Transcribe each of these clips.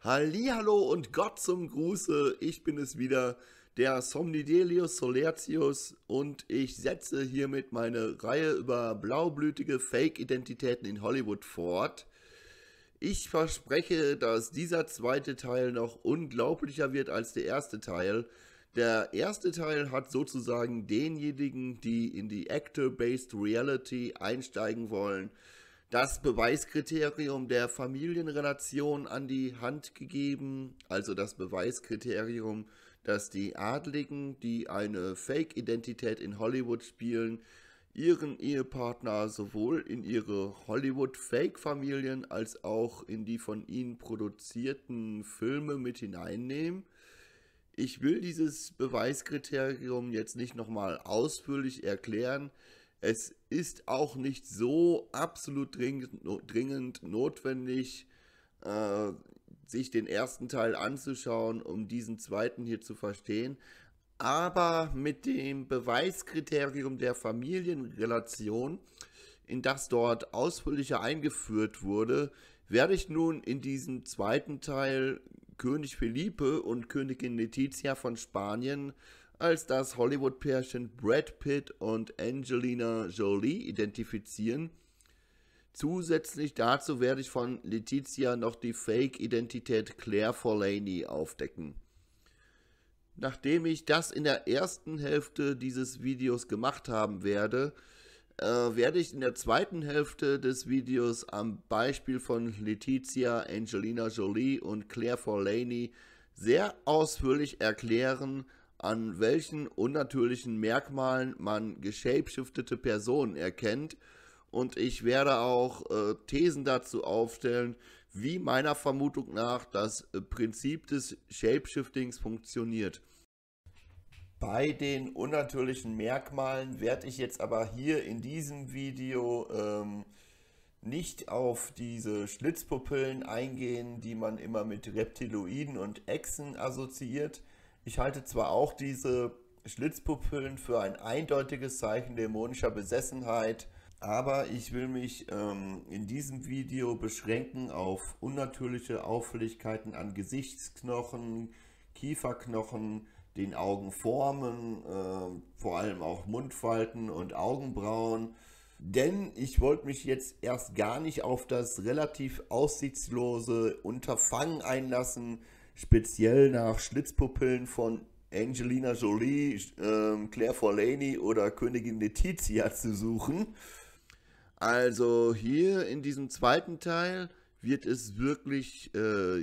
Hallihallo und Gott zum Gruße, ich bin es wieder, der Somnidelius Solertius und ich setze hiermit meine Reihe über blaublütige Fake-Identitäten in Hollywood fort. Ich verspreche, dass dieser zweite Teil noch unglaublicher wird als der erste Teil. Der erste Teil hat sozusagen denjenigen, die in die Actor-Based Reality einsteigen wollen, das Beweiskriterium der Familienrelation an die Hand gegeben, also das Beweiskriterium, dass die Adligen, die eine Fake-Identität in Hollywood spielen, ihren Ehepartner sowohl in ihre Hollywood-Fake-Familien als auch in die von ihnen produzierten Filme mit hineinnehmen. Ich will dieses Beweiskriterium jetzt nicht nochmal ausführlich erklären. Es ist auch nicht so absolut dringend notwendig, sich den ersten Teil anzuschauen, um diesen zweiten hier zu verstehen. Aber mit dem Beweiskriterium der Familienrelation, in das dort ausführlicher eingeführt wurde, werde ich nun in diesem zweiten Teil König Felipe und Königin Letizia von Spanien als das Hollywood-Pärchen Brad Pitt und Angelina Jolie identifizieren. Zusätzlich dazu werde ich von Letizia noch die Fake-Identität Claire Forlani aufdecken. Nachdem ich das in der ersten Hälfte dieses Videos gemacht haben werde, werde ich in der zweiten Hälfte des Videos am Beispiel von Letizia, Angelina Jolie und Claire Forlani sehr ausführlich erklären, an welchen unnatürlichen Merkmalen man geshapeshiftete Personen erkennt, und ich werde auch Thesen dazu aufstellen, wie meiner Vermutung nach das Prinzip des Shapeshiftings funktioniert. Bei den unnatürlichen Merkmalen werde ich jetzt aber hier in diesem Video nicht auf diese Schlitzpupillen eingehen, die man immer mit Reptiloiden und Echsen assoziiert. Ich halte zwar auch diese Schlitzpupillen für ein eindeutiges Zeichen dämonischer Besessenheit, aber ich will mich in diesem Video beschränken auf unnatürliche Auffälligkeiten an Gesichtsknochen, Kieferknochen, den Augenformen, vor allem auch Mundfalten und Augenbrauen. Denn ich wollte mich jetzt erst gar nicht auf das relativ aussichtslose Unterfangen einlassen, speziell nach Schlitzpupillen von Angelina Jolie, Claire Forlani oder Königin Letizia zu suchen. Also hier in diesem zweiten Teil wird es wirklich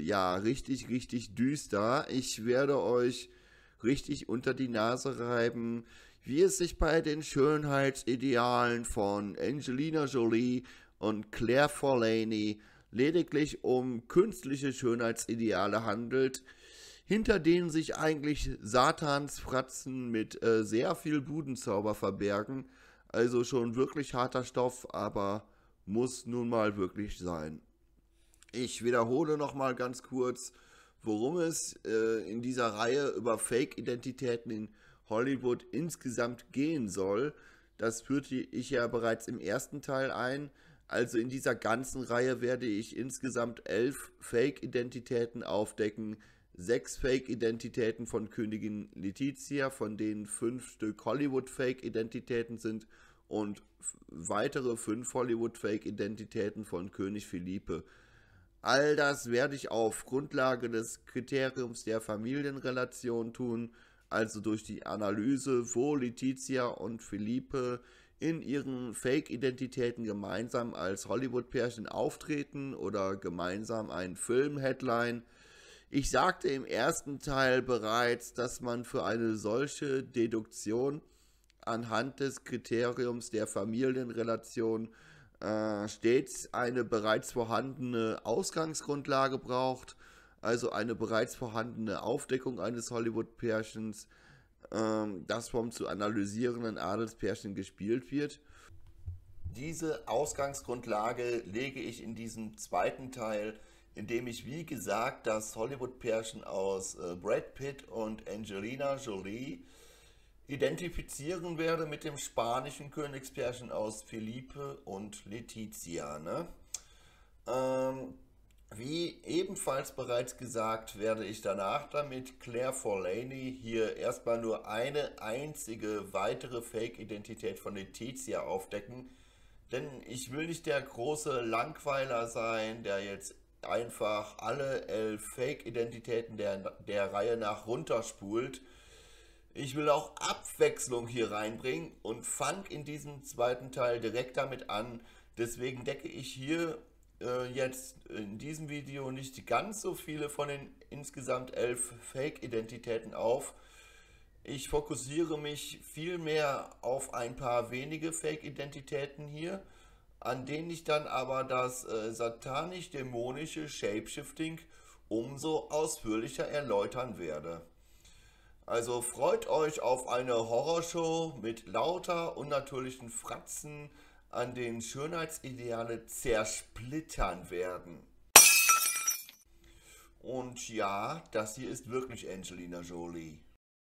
richtig düster. Ich werde euch richtig unter die Nase reiben, wie es sich bei den Schönheitsidealen von Angelina Jolie und Claire Forlani lediglich um künstliche Schönheitsideale handelt, hinter denen sich eigentlich Satansfratzen mit sehr viel Budenzauber verbergen. Also schon wirklich harter Stoff, aber muss nun mal wirklich sein. Ich wiederhole nochmal ganz kurz, worum es in dieser Reihe über Fake-Identitäten in Hollywood insgesamt gehen soll. Das führte ich ja bereits im ersten Teil ein. Also in dieser ganzen Reihe werde ich insgesamt 11 Fake-Identitäten aufdecken. 6 Fake-Identitäten von Königin Letizia, von denen 5 Stück Hollywood-Fake-Identitäten sind, und weitere 5 Hollywood-Fake-Identitäten von König Felipe. All das werde ich auf Grundlage des Kriteriums der Familienrelation tun, also durch die Analyse, wo Letizia und Felipe in ihren Fake-Identitäten gemeinsam als Hollywood-Pärchen auftreten oder gemeinsam einen Film-Headline. Ich sagte im ersten Teil bereits, dass man für eine solche Deduktion anhand des Kriteriums der Familienrelation stets eine bereits vorhandene Ausgangsgrundlage braucht, also eine bereits vorhandene Aufdeckung eines Hollywood-Pärchens, das vom zu analysierenden Adelspärchen gespielt wird. Diese Ausgangsgrundlage lege ich in diesem zweiten Teil, indem ich, wie gesagt, das Hollywood-Pärchen aus Brad Pitt und Angelina Jolie identifizieren werde mit dem spanischen Königspärchen aus Felipe und Letizia. Ne? Wie ebenfalls bereits gesagt, werde ich danach damit Claire Forlaney hier erstmal nur eine einzige weitere Fake-Identität von Letizia aufdecken, denn ich will nicht der große Langweiler sein, der jetzt einfach alle 11 Fake-Identitäten der Reihe nach runterspult. Ich will auch Abwechslung hier reinbringen und fang in diesem zweiten Teil direkt damit an. Deswegen decke ich hier jetzt in diesem Video nicht ganz so viele von den insgesamt 11 Fake-Identitäten auf. Ich fokussiere mich vielmehr auf ein paar wenige Fake-Identitäten hier, an denen ich dann aber das satanisch-dämonische Shapeshifting umso ausführlicher erläutern werde. Also freut euch auf eine Horrorshow mit lauter unnatürlichen Fratzen, an denen Schönheitsideale zersplittern werden. Und ja, das hier ist wirklich Angelina Jolie.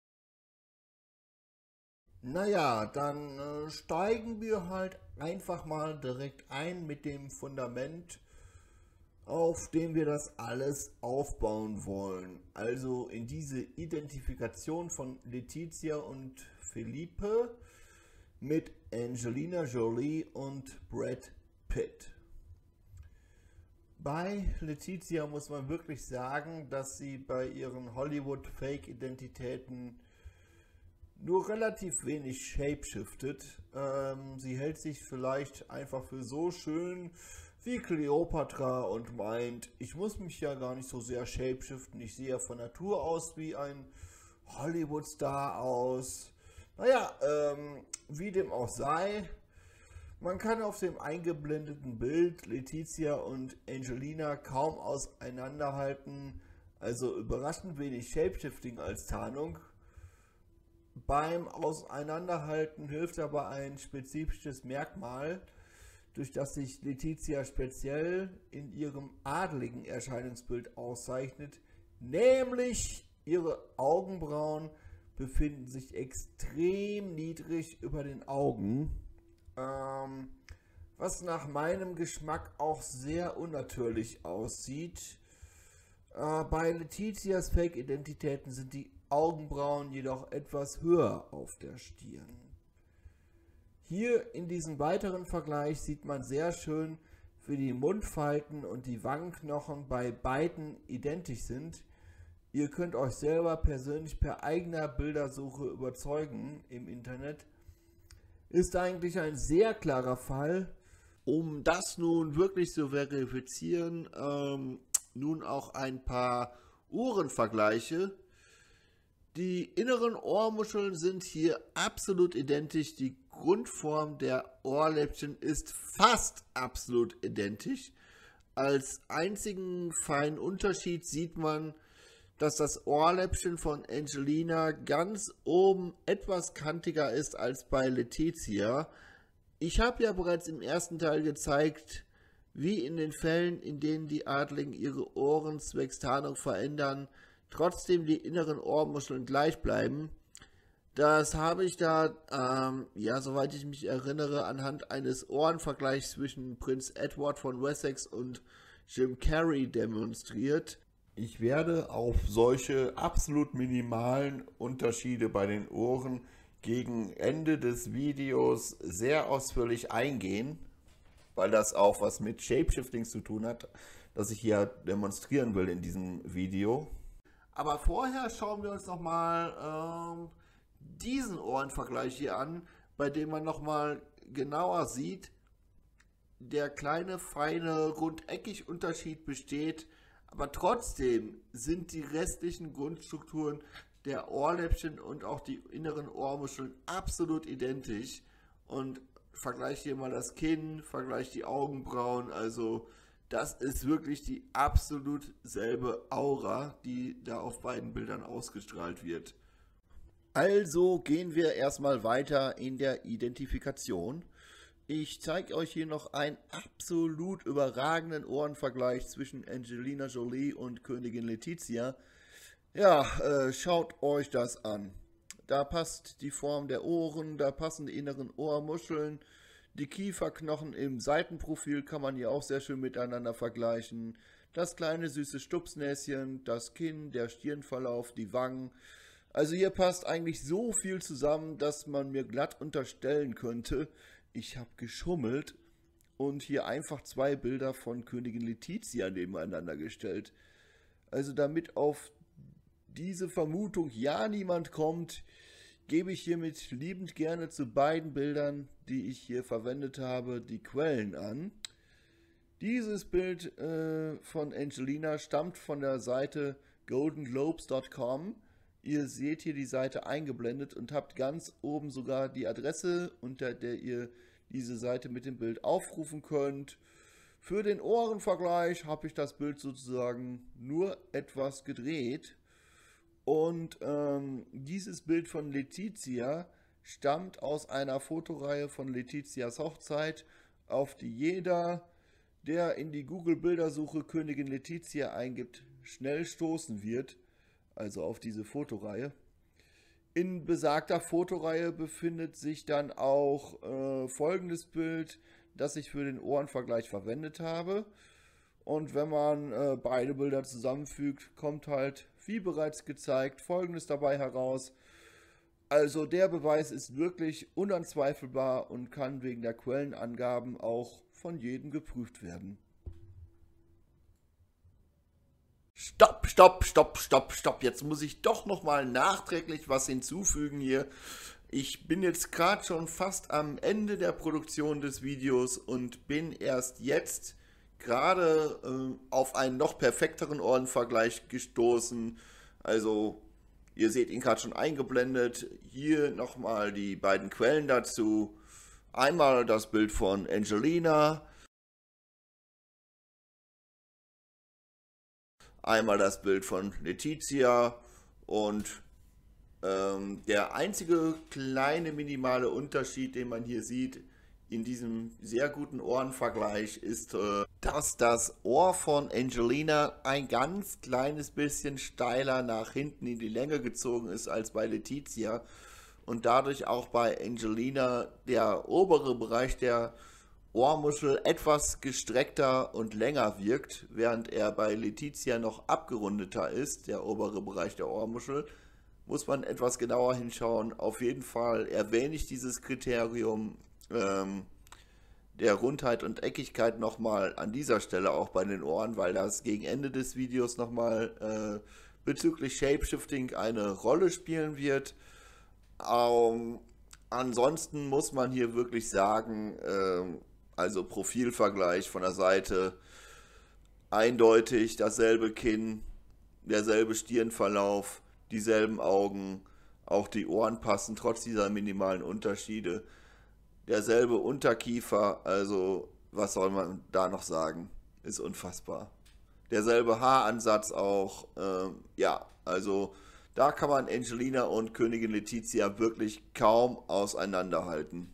Naja, dann steigen wir halt einfach mal direkt ein mit dem Fundament, auf dem wir das alles aufbauen wollen. Also in diese Identifikation von Letizia und Felipe mit Angelina Jolie und Brad Pitt. Bei Letizia muss man wirklich sagen, dass sie bei ihren Hollywood-Fake-Identitäten nur relativ wenig shapeshiftet. Sie hält sich vielleicht einfach für so schön wie Cleopatra und meint, ich muss mich ja gar nicht so sehr shapeshiften, ich sehe ja von Natur aus wie ein Hollywood-Star aus. Naja, wie dem auch sei, man kann auf dem eingeblendeten Bild Letizia und Angelina kaum auseinanderhalten, also überraschend wenig Shapeshifting als Tarnung. Beim Auseinanderhalten hilft aber ein spezifisches Merkmal, durch das sich Letizia speziell in ihrem adligen Erscheinungsbild auszeichnet, nämlich ihre Augenbrauen befinden sich extrem niedrig über den Augen, was nach meinem Geschmack auch sehr unnatürlich aussieht. Bei Letizias Fake-Identitäten sind die Augenbrauen jedoch etwas höher auf der Stirn. Hier in diesem weiteren Vergleich sieht man sehr schön, wie die Mundfalten und die Wangenknochen bei beiden identisch sind. Ihr könnt euch selber persönlich per eigener Bildersuche überzeugen im Internet. Ist eigentlich ein sehr klarer Fall. Um das nun wirklich zu verifizieren, nun auch ein paar Ohrenvergleiche. Die inneren Ohrmuscheln sind hier absolut identisch. Die Grundform der Ohrläppchen ist fast absolut identisch. Als einzigen feinen Unterschied sieht man, dass das Ohrläppchen von Angelina ganz oben etwas kantiger ist als bei Letizia. Ich habe ja bereits im ersten Teil gezeigt, wie in den Fällen, in denen die Adligen ihre Ohren zwecks Tarnung verändern, trotzdem die inneren Ohrmuscheln gleich bleiben. Das habe ich da, soweit ich mich erinnere, anhand eines Ohrenvergleichs zwischen Prinz Edward von Wessex und Jim Carrey demonstriert. Ich werde auf solche absolut minimalen Unterschiede bei den Ohren gegen Ende des Videos sehr ausführlich eingehen, weil das auch was mit Shapeshifting zu tun hat, das ich hier demonstrieren will in diesem Video. Aber vorher schauen wir uns nochmal diesen Ohrenvergleich hier an, bei dem man nochmal genauer sieht, der kleine, feine, rundeckig Unterschied besteht, aber trotzdem sind die restlichen Grundstrukturen der Ohrläppchen und auch die inneren Ohrmuscheln absolut identisch. Und vergleicht hier mal das Kinn, vergleicht die Augenbrauen, also das ist wirklich die absolut selbe Aura, die da auf beiden Bildern ausgestrahlt wird. Also gehen wir erstmal weiter in der Identifikation. Ich zeige euch hier noch einen absolut überragenden Ohrenvergleich zwischen Angelina Jolie und Königin Letizia. Ja, schaut euch das an. Da passt die Form der Ohren, da passen die inneren Ohrmuscheln, die Kieferknochen im Seitenprofil kann man hier auch sehr schön miteinander vergleichen. das kleine süße Stupsnäschen, das Kinn, der Stirnverlauf, die Wangen. Also hier passt eigentlich so viel zusammen, dass man mir glatt unterstellen könnte, ich habe geschummelt und hier einfach zwei Bilder von Königin Letizia nebeneinander gestellt. Also damit auf diese Vermutung ja niemand kommt, gebe ich hiermit liebend gerne zu beiden Bildern, die ich hier verwendet habe, die Quellen an. Dieses Bild von Angelina stammt von der Seite goldenglobes.com. Ihr seht hier die Seite eingeblendet und habt ganz oben sogar die Adresse, unter der ihr diese Seite mit dem Bild aufrufen könnt. Für den Ohrenvergleich habe ich das Bild sozusagen nur etwas gedreht. Und dieses Bild von Letizia stammt aus einer Fotoreihe von Letizias Hochzeit, auf die jeder, der in die Google-Bildersuche Königin Letizia eingibt, schnell stoßen wird. Also auf diese Fotoreihe. In besagter Fotoreihe befindet sich dann auch folgendes Bild, das ich für den Ohrenvergleich verwendet habe. Und wenn man beide Bilder zusammenfügt, kommt halt, wie bereits gezeigt, Folgendes dabei heraus. Also der Beweis ist wirklich unanzweifelbar und kann wegen der Quellenangaben auch von jedem geprüft werden. Stopp, stopp, stopp, stopp, stopp. Jetzt muss ich doch nochmal nachträglich was hinzufügen hier. Ich bin jetzt gerade schon fast am Ende der Produktion des Videos und bin erst jetzt gerade auf einen noch perfekteren Ohrenvergleich gestoßen. Also ihr seht ihn gerade schon eingeblendet. Hier nochmal die beiden Quellen dazu. Einmal das Bild von Angelina. Einmal das Bild von Letizia und der einzige kleine minimale Unterschied, den man hier sieht in diesem sehr guten Ohrenvergleich, ist, dass das Ohr von Angelina ein ganz kleines bisschen steiler nach hinten in die Länge gezogen ist als bei Letizia und dadurch auch bei Angelina der obere Bereich der Ohrmuschel etwas gestreckter und länger wirkt, während er bei Letizia noch abgerundeter ist, der obere Bereich der Ohrmuschel. Muss man etwas genauer hinschauen. Auf jeden Fall erwähne ich dieses Kriterium der Rundheit und Eckigkeit nochmal an dieser Stelle auch bei den Ohren, weil das gegen Ende des Videos nochmal bezüglich Shapeshifting eine Rolle spielen wird. Ansonsten muss man hier wirklich sagen, also Profilvergleich von der Seite, eindeutig dasselbe Kinn, derselbe Stirnverlauf, dieselben Augen, auch die Ohren passen trotz dieser minimalen Unterschiede, derselbe Unterkiefer, also was soll man da noch sagen, ist unfassbar. Derselbe Haaransatz auch, ja, also da kann man Angelina und Königin Letizia wirklich kaum auseinanderhalten.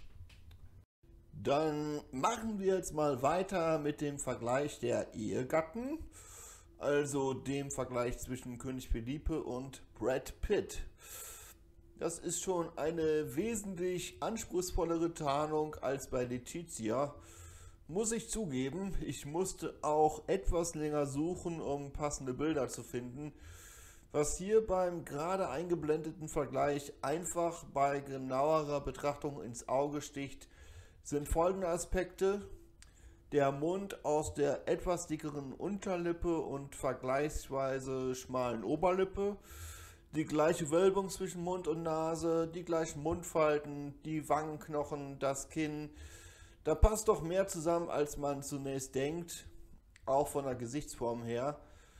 Dann machen wir jetzt mal weiter mit dem Vergleich der Ehegatten, also dem Vergleich zwischen König Felipe und Brad Pitt. Das ist schon eine wesentlich anspruchsvollere Tarnung als bei Letizia. Muss ich zugeben, ich musste auch etwas länger suchen, um passende Bilder zu finden. Was hier beim gerade eingeblendeten Vergleich einfach bei genauerer Betrachtung ins Auge sticht, sind folgende Aspekte: Der Mund aus der etwas dickeren Unterlippe und vergleichsweise schmalen Oberlippe, die gleiche Wölbung zwischen Mund und Nase, die gleichen Mundfalten, die Wangenknochen, das Kinn. Da passt doch mehr zusammen, als man zunächst denkt, auch von der Gesichtsform her.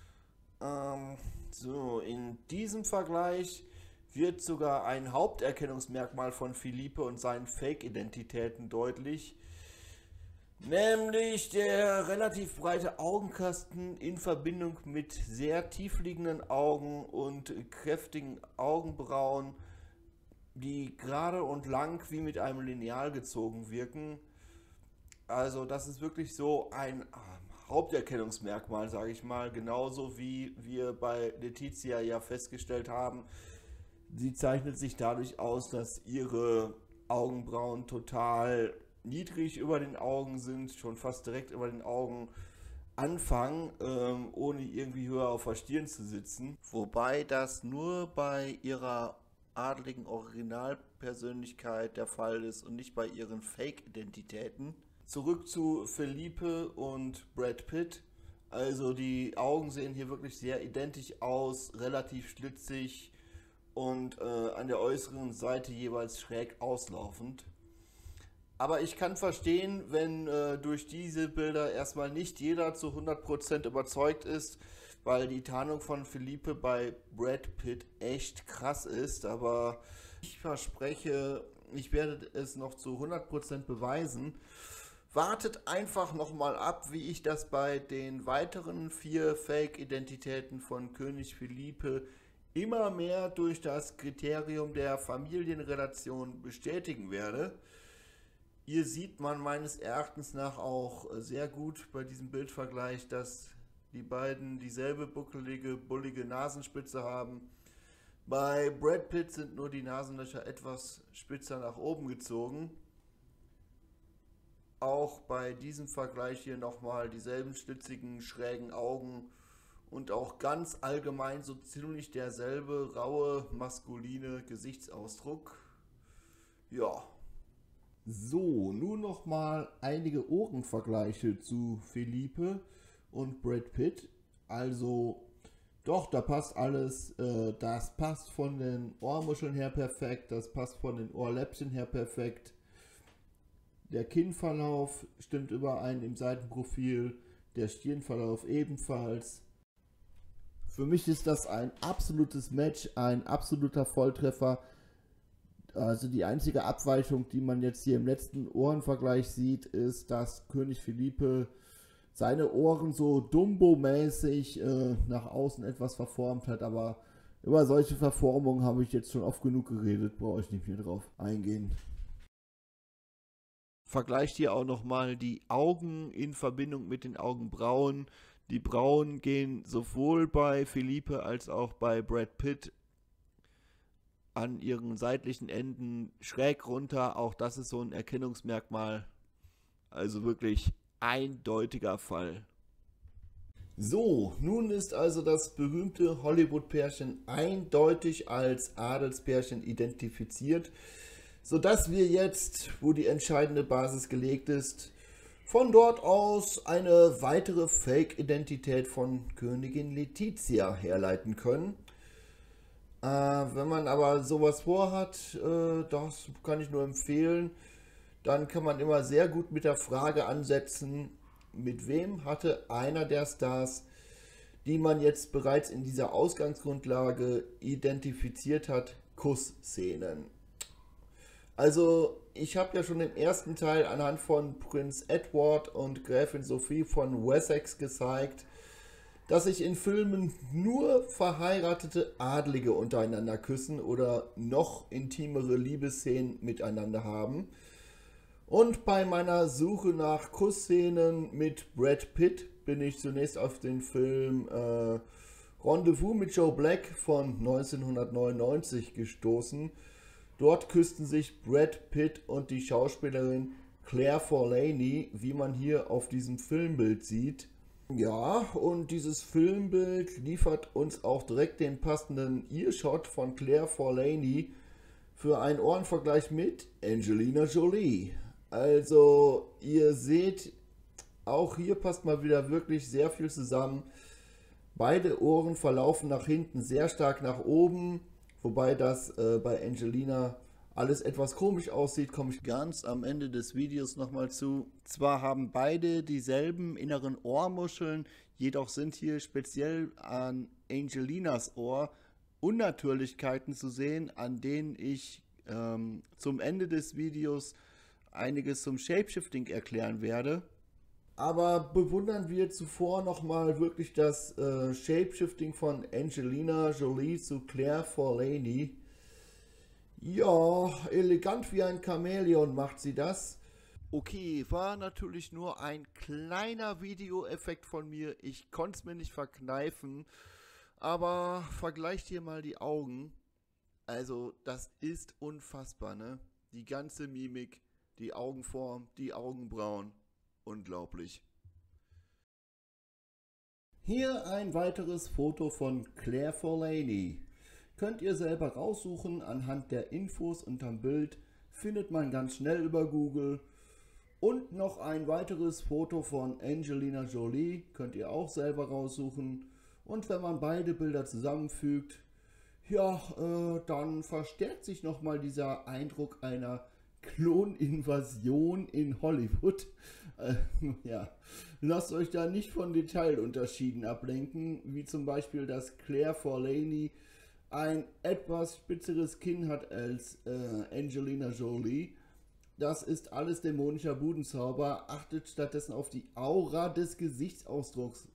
So, in diesem Vergleich wird sogar ein Haupterkennungsmerkmal von Felipe und seinen Fake-Identitäten deutlich, nämlich der relativ breite Augenkasten in Verbindung mit sehr tiefliegenden Augen und kräftigen Augenbrauen, die gerade und lang wie mit einem Lineal gezogen wirken. Also das ist wirklich so ein Haupterkennungsmerkmal, sage ich mal, genauso wie wir bei Letizia ja festgestellt haben. Sie zeichnet sich dadurch aus, dass ihre Augenbrauen total niedrig über den Augen sind, schon fast direkt über den Augen. anfangen, ohne irgendwie höher auf der Stirn zu sitzen. Wobei das nur bei ihrer adligen Originalpersönlichkeit der Fall ist und nicht bei ihren Fake-Identitäten. Zurück zu Felipe und Brad Pitt. Also die Augen sehen hier wirklich sehr identisch aus, relativ schlitzig und an der äußeren Seite jeweils schräg auslaufend. Aber ich kann verstehen, wenn durch diese Bilder erstmal nicht jeder zu 100% überzeugt ist, weil die Tarnung von Felipe bei Brad Pitt echt krass ist. Aber ich verspreche, ich werde es noch zu 100% beweisen. Wartet einfach nochmal ab, wie ich das bei den weiteren 4 Fake-Identitäten von König Felipe immer mehr durch das Kriterium der Familienrelation bestätigen werde. Hier sieht man meines Erachtens nach auch sehr gut bei diesem Bildvergleich, dass die beiden dieselbe buckelige, bullige Nasenspitze haben. Bei Brad Pitt sind nur die Nasenlöcher etwas spitzer nach oben gezogen. Auch bei diesem Vergleich hier nochmal dieselben schlitzigen, schrägen Augen und auch ganz allgemein so ziemlich derselbe raue, maskuline Gesichtsausdruck. Ja. So, nun nochmal einige Ohrenvergleiche zu Felipe und Brad Pitt. Also, doch, da passt alles. Das passt von den Ohrmuscheln her perfekt, das passt von den Ohrläppchen her perfekt. Der Kinnverlauf stimmt überein im Seitenprofil, der Stirnverlauf ebenfalls. Für mich ist das ein absolutes Match, ein absoluter Volltreffer. Also die einzige Abweichung, die man jetzt hier im letzten Ohrenvergleich sieht, ist, dass König Felipe seine Ohren so Dumbo-mäßig nach außen etwas verformt hat, aber über solche Verformungen habe ich jetzt schon oft genug geredet, brauche ich nicht mehr drauf eingehen. Vergleicht hier auch nochmal die Augen in Verbindung mit den Augenbrauen. Die Brauen gehen sowohl bei Felipe als auch bei Brad Pitt an ihren seitlichen Enden schräg runter. Auch das ist so ein Erkennungsmerkmal. Also wirklich eindeutiger Fall. So, nun ist also das berühmte Hollywood-Pärchen eindeutig als Adelspärchen identifiziert, sodass wir jetzt, wo die entscheidende Basis gelegt ist, von dort aus eine weitere Fake-Identität von Königin Letizia herleiten können. Wenn man aber sowas vorhat, das kann ich nur empfehlen, dann kann man immer sehr gut mit der Frage ansetzen, mit wem hatte einer der Stars, die man jetzt bereits in dieser Ausgangsgrundlage identifiziert hat, Kussszenen. Also ich habe ja schon im ersten Teil anhand von Prinz Edward und Gräfin Sophie von Wessex gezeigt, dass sich in Filmen nur verheiratete Adlige untereinander küssen oder noch intimere Liebesszenen miteinander haben. Und bei meiner Suche nach Kussszenen mit Brad Pitt bin ich zunächst auf den Film Rendezvous mit Joe Black von 1999 gestoßen. Dort küssten sich Brad Pitt und die Schauspielerin Claire Forlani, wie man hier auf diesem Filmbild sieht. Ja, und dieses Filmbild liefert uns auch direkt den passenden Earshot von Claire Forlani für einen Ohrenvergleich mit Angelina Jolie. Also, ihr seht, auch hier passt mal wieder wirklich sehr viel zusammen. Beide Ohren verlaufen nach hinten sehr stark nach oben, wobei das bei Angelina alles etwas komisch aussieht, komme ich ganz am Ende des Videos nochmal zu. Zwar haben beide dieselben inneren Ohrmuscheln, jedoch sind hier speziell an Angelinas Ohr Unnatürlichkeiten zu sehen, an denen ich zum Ende des Videos einiges zum Shapeshifting erklären werde. Aber bewundern wir zuvor nochmal wirklich das Shapeshifting von Angelina Jolie zu Claire Forlani. Ja, elegant wie ein Chamäleon macht sie das. Okay, war natürlich nur ein kleiner Videoeffekt von mir. Ich konnte es mir nicht verkneifen. Aber vergleicht hier mal die Augen. Also, das ist unfassbar, ne? Die ganze Mimik, die Augenform, die Augenbrauen. Unglaublich. Hier ein weiteres Foto von Claire Forlani. Könnt ihr selber raussuchen, anhand der Infos unterm Bild findet man ganz schnell über Google. Und noch ein weiteres Foto von Angelina Jolie, könnt ihr auch selber raussuchen. Und wenn man beide Bilder zusammenfügt, ja, dann verstärkt sich nochmal dieser Eindruck einer Kloninvasion in Hollywood. Ja, lasst euch da nicht von Detailunterschieden ablenken, wie zum Beispiel, dass Claire Forlani ein etwas spitzeres Kinn hat als Angelina Jolie. Das ist alles dämonischer Budenzauber. Achtet stattdessen auf die Aura des Gesichtsausdrucks.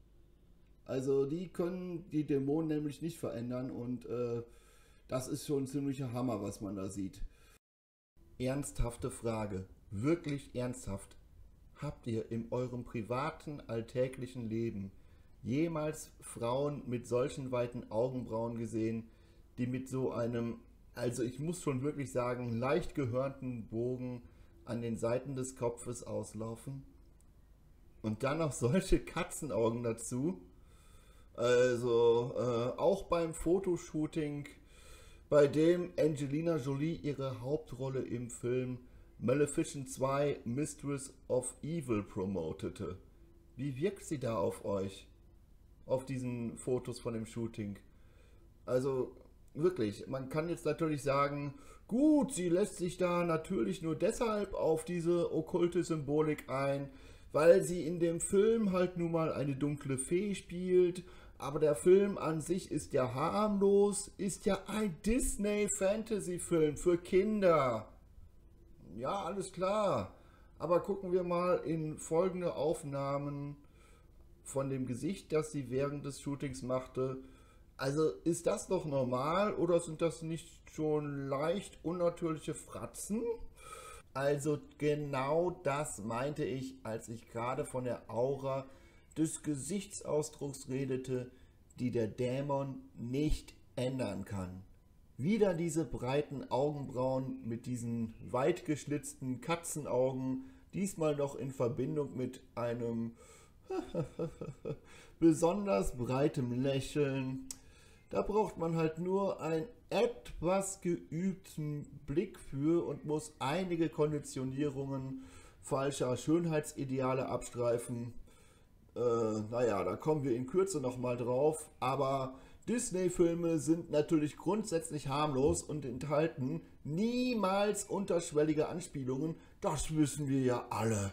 Also die können die Dämonen nämlich nicht verändern und das ist schon ein ziemlicher Hammer, was man da sieht. Ernsthafte Frage, wirklich ernsthaft. Habt ihr in eurem privaten, alltäglichen Leben jemals Frauen mit solchen weiten Augenbrauen gesehen, die mit so einem, also ich muss schon wirklich sagen, leicht gehörnten Bogen an den Seiten des Kopfes auslaufen? Und dann noch solche Katzenaugen dazu? Also auch beim Fotoshooting, bei dem Angelina Jolie ihre Hauptrolle im Film Maleficent 2 Mistress of Evil promotete. Wie wirkt sie da auf euch? Auf diesen Fotos von dem Shooting? Also wirklich, man kann jetzt natürlich sagen, gut, sie lässt sich da natürlich nur deshalb auf diese okkulte Symbolik ein, weil sie in dem Film halt nun mal eine dunkle Fee spielt, aber der Film an sich ist ja harmlos, ist ja ein Disney-Fantasy-Film für Kinder. Ja, alles klar, aber gucken wir mal in folgende Aufnahmen von dem Gesicht, das sie während des Shootings machte. Also ist das noch normal oder sind das nicht schon leicht unnatürliche Fratzen? Also genau das meinte ich, als ich gerade von der Aura des Gesichtsausdrucks redete, die der Dämon nicht ändern kann. Wieder diese breiten Augenbrauen mit diesen weit geschlitzten Katzenaugen, diesmal noch in Verbindung mit einem besonders breitem Lächeln. Da braucht man halt nur einen etwas geübten Blick für und muss einige Konditionierungen falscher Schönheitsideale abstreifen. Naja, da kommen wir in Kürze nochmal drauf, aber Disney-Filme sind natürlich grundsätzlich harmlos und enthalten niemals unterschwellige Anspielungen, das wissen wir ja alle.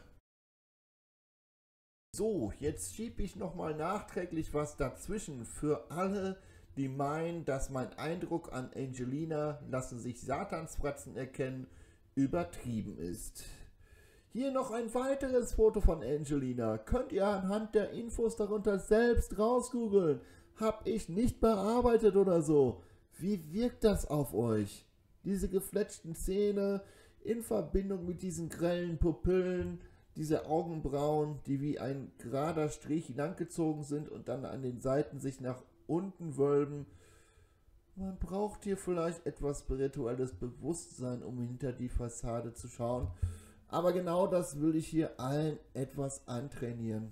So, jetzt schiebe ich nochmal nachträglich was dazwischen für alle, die meinen, dass mein Eindruck an Angelina, lassen sich Satansfratzen erkennen, übertrieben ist. Hier noch ein weiteres Foto von Angelina. Könnt ihr anhand der Infos darunter selbst rausgoogeln. Hab ich nicht bearbeitet oder so. Wie wirkt das auf euch? Diese gefletschten Zähne in Verbindung mit diesen grellen Pupillen, diese Augenbrauen, die wie ein gerader Strich langgezogen sind und dann an den Seiten sich nach unten wölben. Man braucht hier vielleicht etwas spirituelles Bewusstsein, um hinter die Fassade zu schauen. Aber genau das will ich hier allen etwas antrainieren.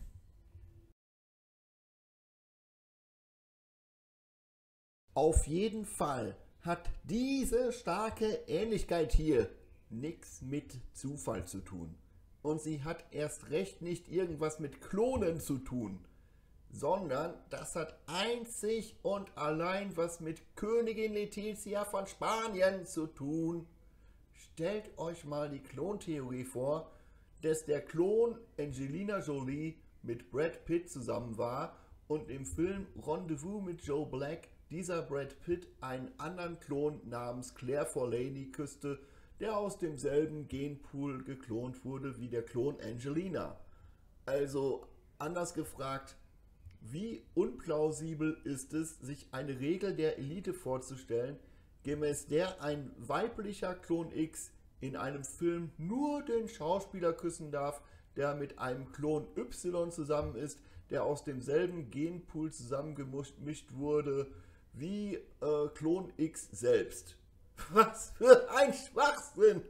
Auf jeden Fall hat diese starke Ähnlichkeit hier nichts mit Zufall zu tun. Und sie hat erst recht nicht irgendwas mit Klonen zu tun, sondern das hat einzig und allein was mit Königin Letizia von Spanien zu tun. Stellt euch mal die Klontheorie vor, dass der Klon Angelina Jolie mit Brad Pitt zusammen war und im Film Rendezvous mit Joe Black dieser Brad Pitt einen anderen Klon namens Claire Forlani küsste, der aus demselben Genpool geklont wurde wie der Klon Angelina. Also anders gefragt, wie unplausibel ist es, sich eine Regel der Elite vorzustellen, gemäß der ein weiblicher Klon X in einem Film nur den Schauspieler küssen darf, der mit einem Klon Y zusammen ist, der aus demselben Genpool zusammengemischt wurde wie Klon X selbst. Was für ein Schwachsinn!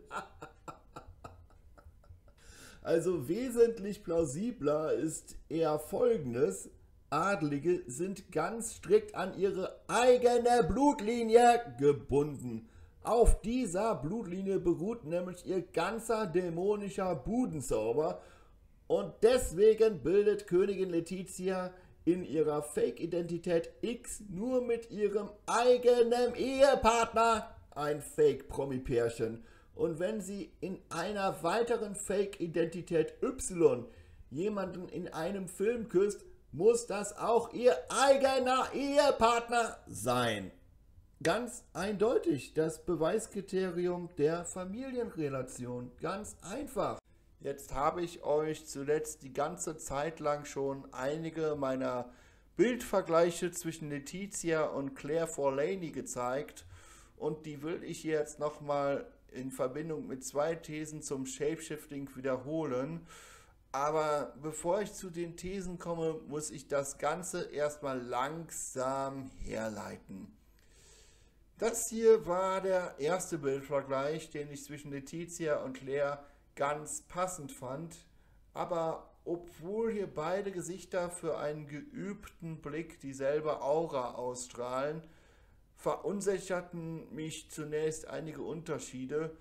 Also wesentlich plausibler ist eher Folgendes. Adlige sind ganz strikt an ihre eigene Blutlinie gebunden. Auf dieser Blutlinie beruht nämlich ihr ganzer dämonischer Budenzauber und deswegen bildet Königin Letizia in ihrer Fake-Identität X nur mit ihrem eigenen Ehepartner ein Fake-Promi-Pärchen. Und wenn sie in einer weiteren Fake-Identität Y jemanden in einem Film küsst, muss das auch ihr eigener Ehepartner sein. Ganz eindeutig das Beweiskriterium der Familienrelation. Ganz einfach. Jetzt habe ich euch zuletzt die ganze Zeit lang schon einige meiner Bildvergleiche zwischen Letizia und Claire Forlani gezeigt und die will ich jetzt nochmal in Verbindung mit 2 Thesen zum Shapeshifting wiederholen. Aber bevor ich zu den Thesen komme, muss ich das Ganze erstmal langsam herleiten. Das hier war der erste Bildvergleich, den ich zwischen Letizia und Claire ganz passend fand. Aber obwohl hier beide Gesichter für einen geübten Blick dieselbe Aura ausstrahlen, verunsicherten mich zunächst einige Unterschiede.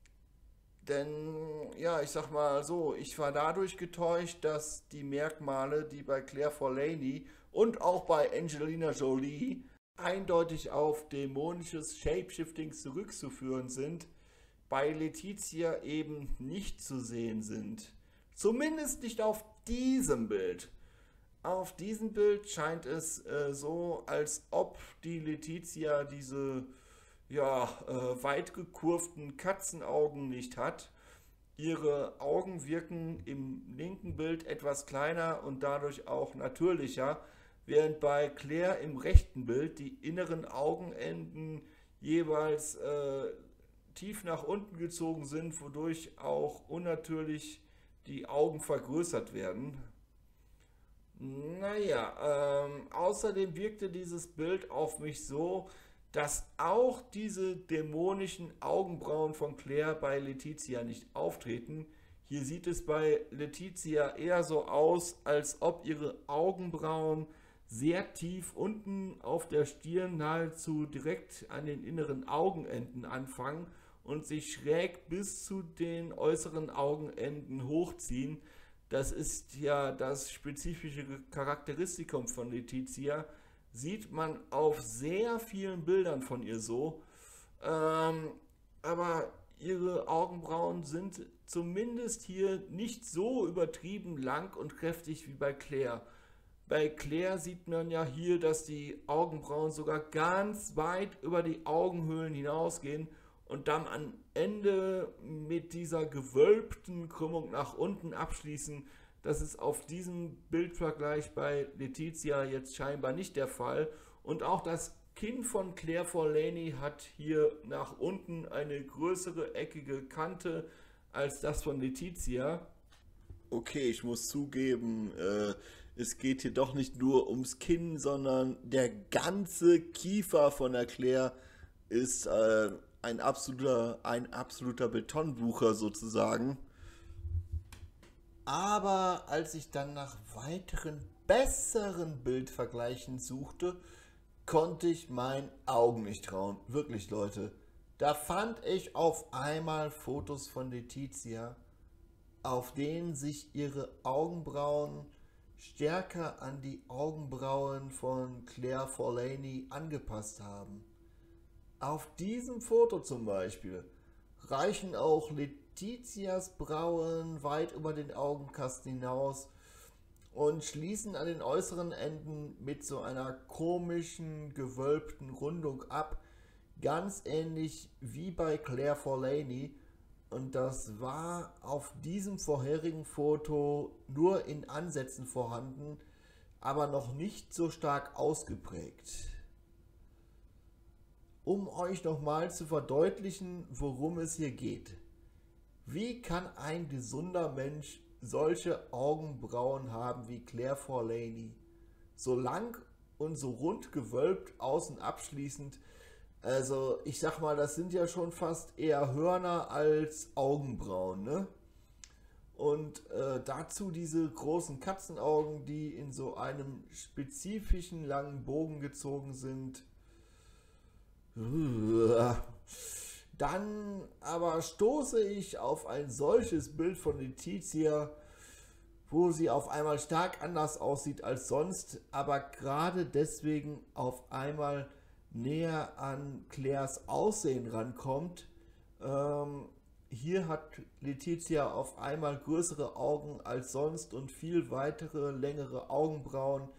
Denn, ja, ich sag mal so, ich war dadurch getäuscht, dass die Merkmale, die bei Claire Forlani und auch bei Angelina Jolie eindeutig auf dämonisches Shapeshifting zurückzuführen sind, bei Letizia eben nicht zu sehen sind. Zumindest nicht auf diesem Bild. Auf diesem Bild scheint es so, als ob die Letizia diese weit gekurvten Katzenaugen nicht hat. Ihre Augen wirken im linken Bild etwas kleiner und dadurch auch natürlicher, während bei Claire im rechten Bild die inneren Augenenden jeweils tief nach unten gezogen sind, wodurch auch unnatürlich die Augen vergrößert werden. Naja, außerdem wirkte dieses Bild auf mich so, dass auch diese dämonischen Augenbrauen von Claire bei Letizia nicht auftreten. Hier sieht es bei Letizia eher so aus, als ob ihre Augenbrauen sehr tief unten auf der Stirn nahezu direkt an den inneren Augenenden anfangen und sich schräg bis zu den äußeren Augenenden hochziehen. Das ist ja das spezifische Charakteristikum von Letizia. Sieht man auf sehr vielen Bildern von ihr so. Aber ihre Augenbrauen sind zumindest hier nicht so übertrieben lang und kräftig wie bei Claire. Bei Claire sieht man ja hier, dass die Augenbrauen sogar ganz weit über die Augenhöhlen hinausgehen und dann am Ende mit dieser gewölbten Krümmung nach unten abschließen. Das ist auf diesem Bildvergleich bei Letizia jetzt scheinbar nicht der Fall. Und auch das Kinn von Claire Forlani hat hier nach unten eine größere eckige Kante als das von Letizia. Okay, ich muss zugeben, es geht hier doch nicht nur ums Kinn, sondern der ganze Kiefer von der Claire ist ein absoluter Betonwucher sozusagen. Aber als ich dann nach weiteren besseren Bildvergleichen suchte, konnte ich meinen Augen nicht trauen. Wirklich, Leute. Da fand ich auf einmal Fotos von Letizia, auf denen sich ihre Augenbrauen stärker an die Augenbrauen von Claire Forlani angepasst haben. Auf diesem Foto zum Beispiel reichen auch Letizias Brauen weit über den Augenkasten hinaus und schließen an den äußeren Enden mit so einer komischen, gewölbten Rundung ab, ganz ähnlich wie bei Claire Forlani. Und das war auf diesem vorherigen Foto nur in Ansätzen vorhanden, aber noch nicht so stark ausgeprägt. Um euch nochmal zu verdeutlichen, worum es hier geht. Wie kann ein gesunder Mensch solche Augenbrauen haben wie Claire Forlani? So lang und so rund gewölbt, außen abschließend. Also ich sag mal, das sind ja schon fast eher Hörner als Augenbrauen, ne? Und dazu diese großen Katzenaugen, die in so einem spezifischen langen Bogen gezogen sind. Dann aber stoße ich auf ein solches Bild von Letizia, wo sie auf einmal stark anders aussieht als sonst, aber gerade deswegen auf einmal näher an Claires Aussehen rankommt. Hier hat Letizia auf einmal größere Augen als sonst und viel weitere, längere Augenbrauen.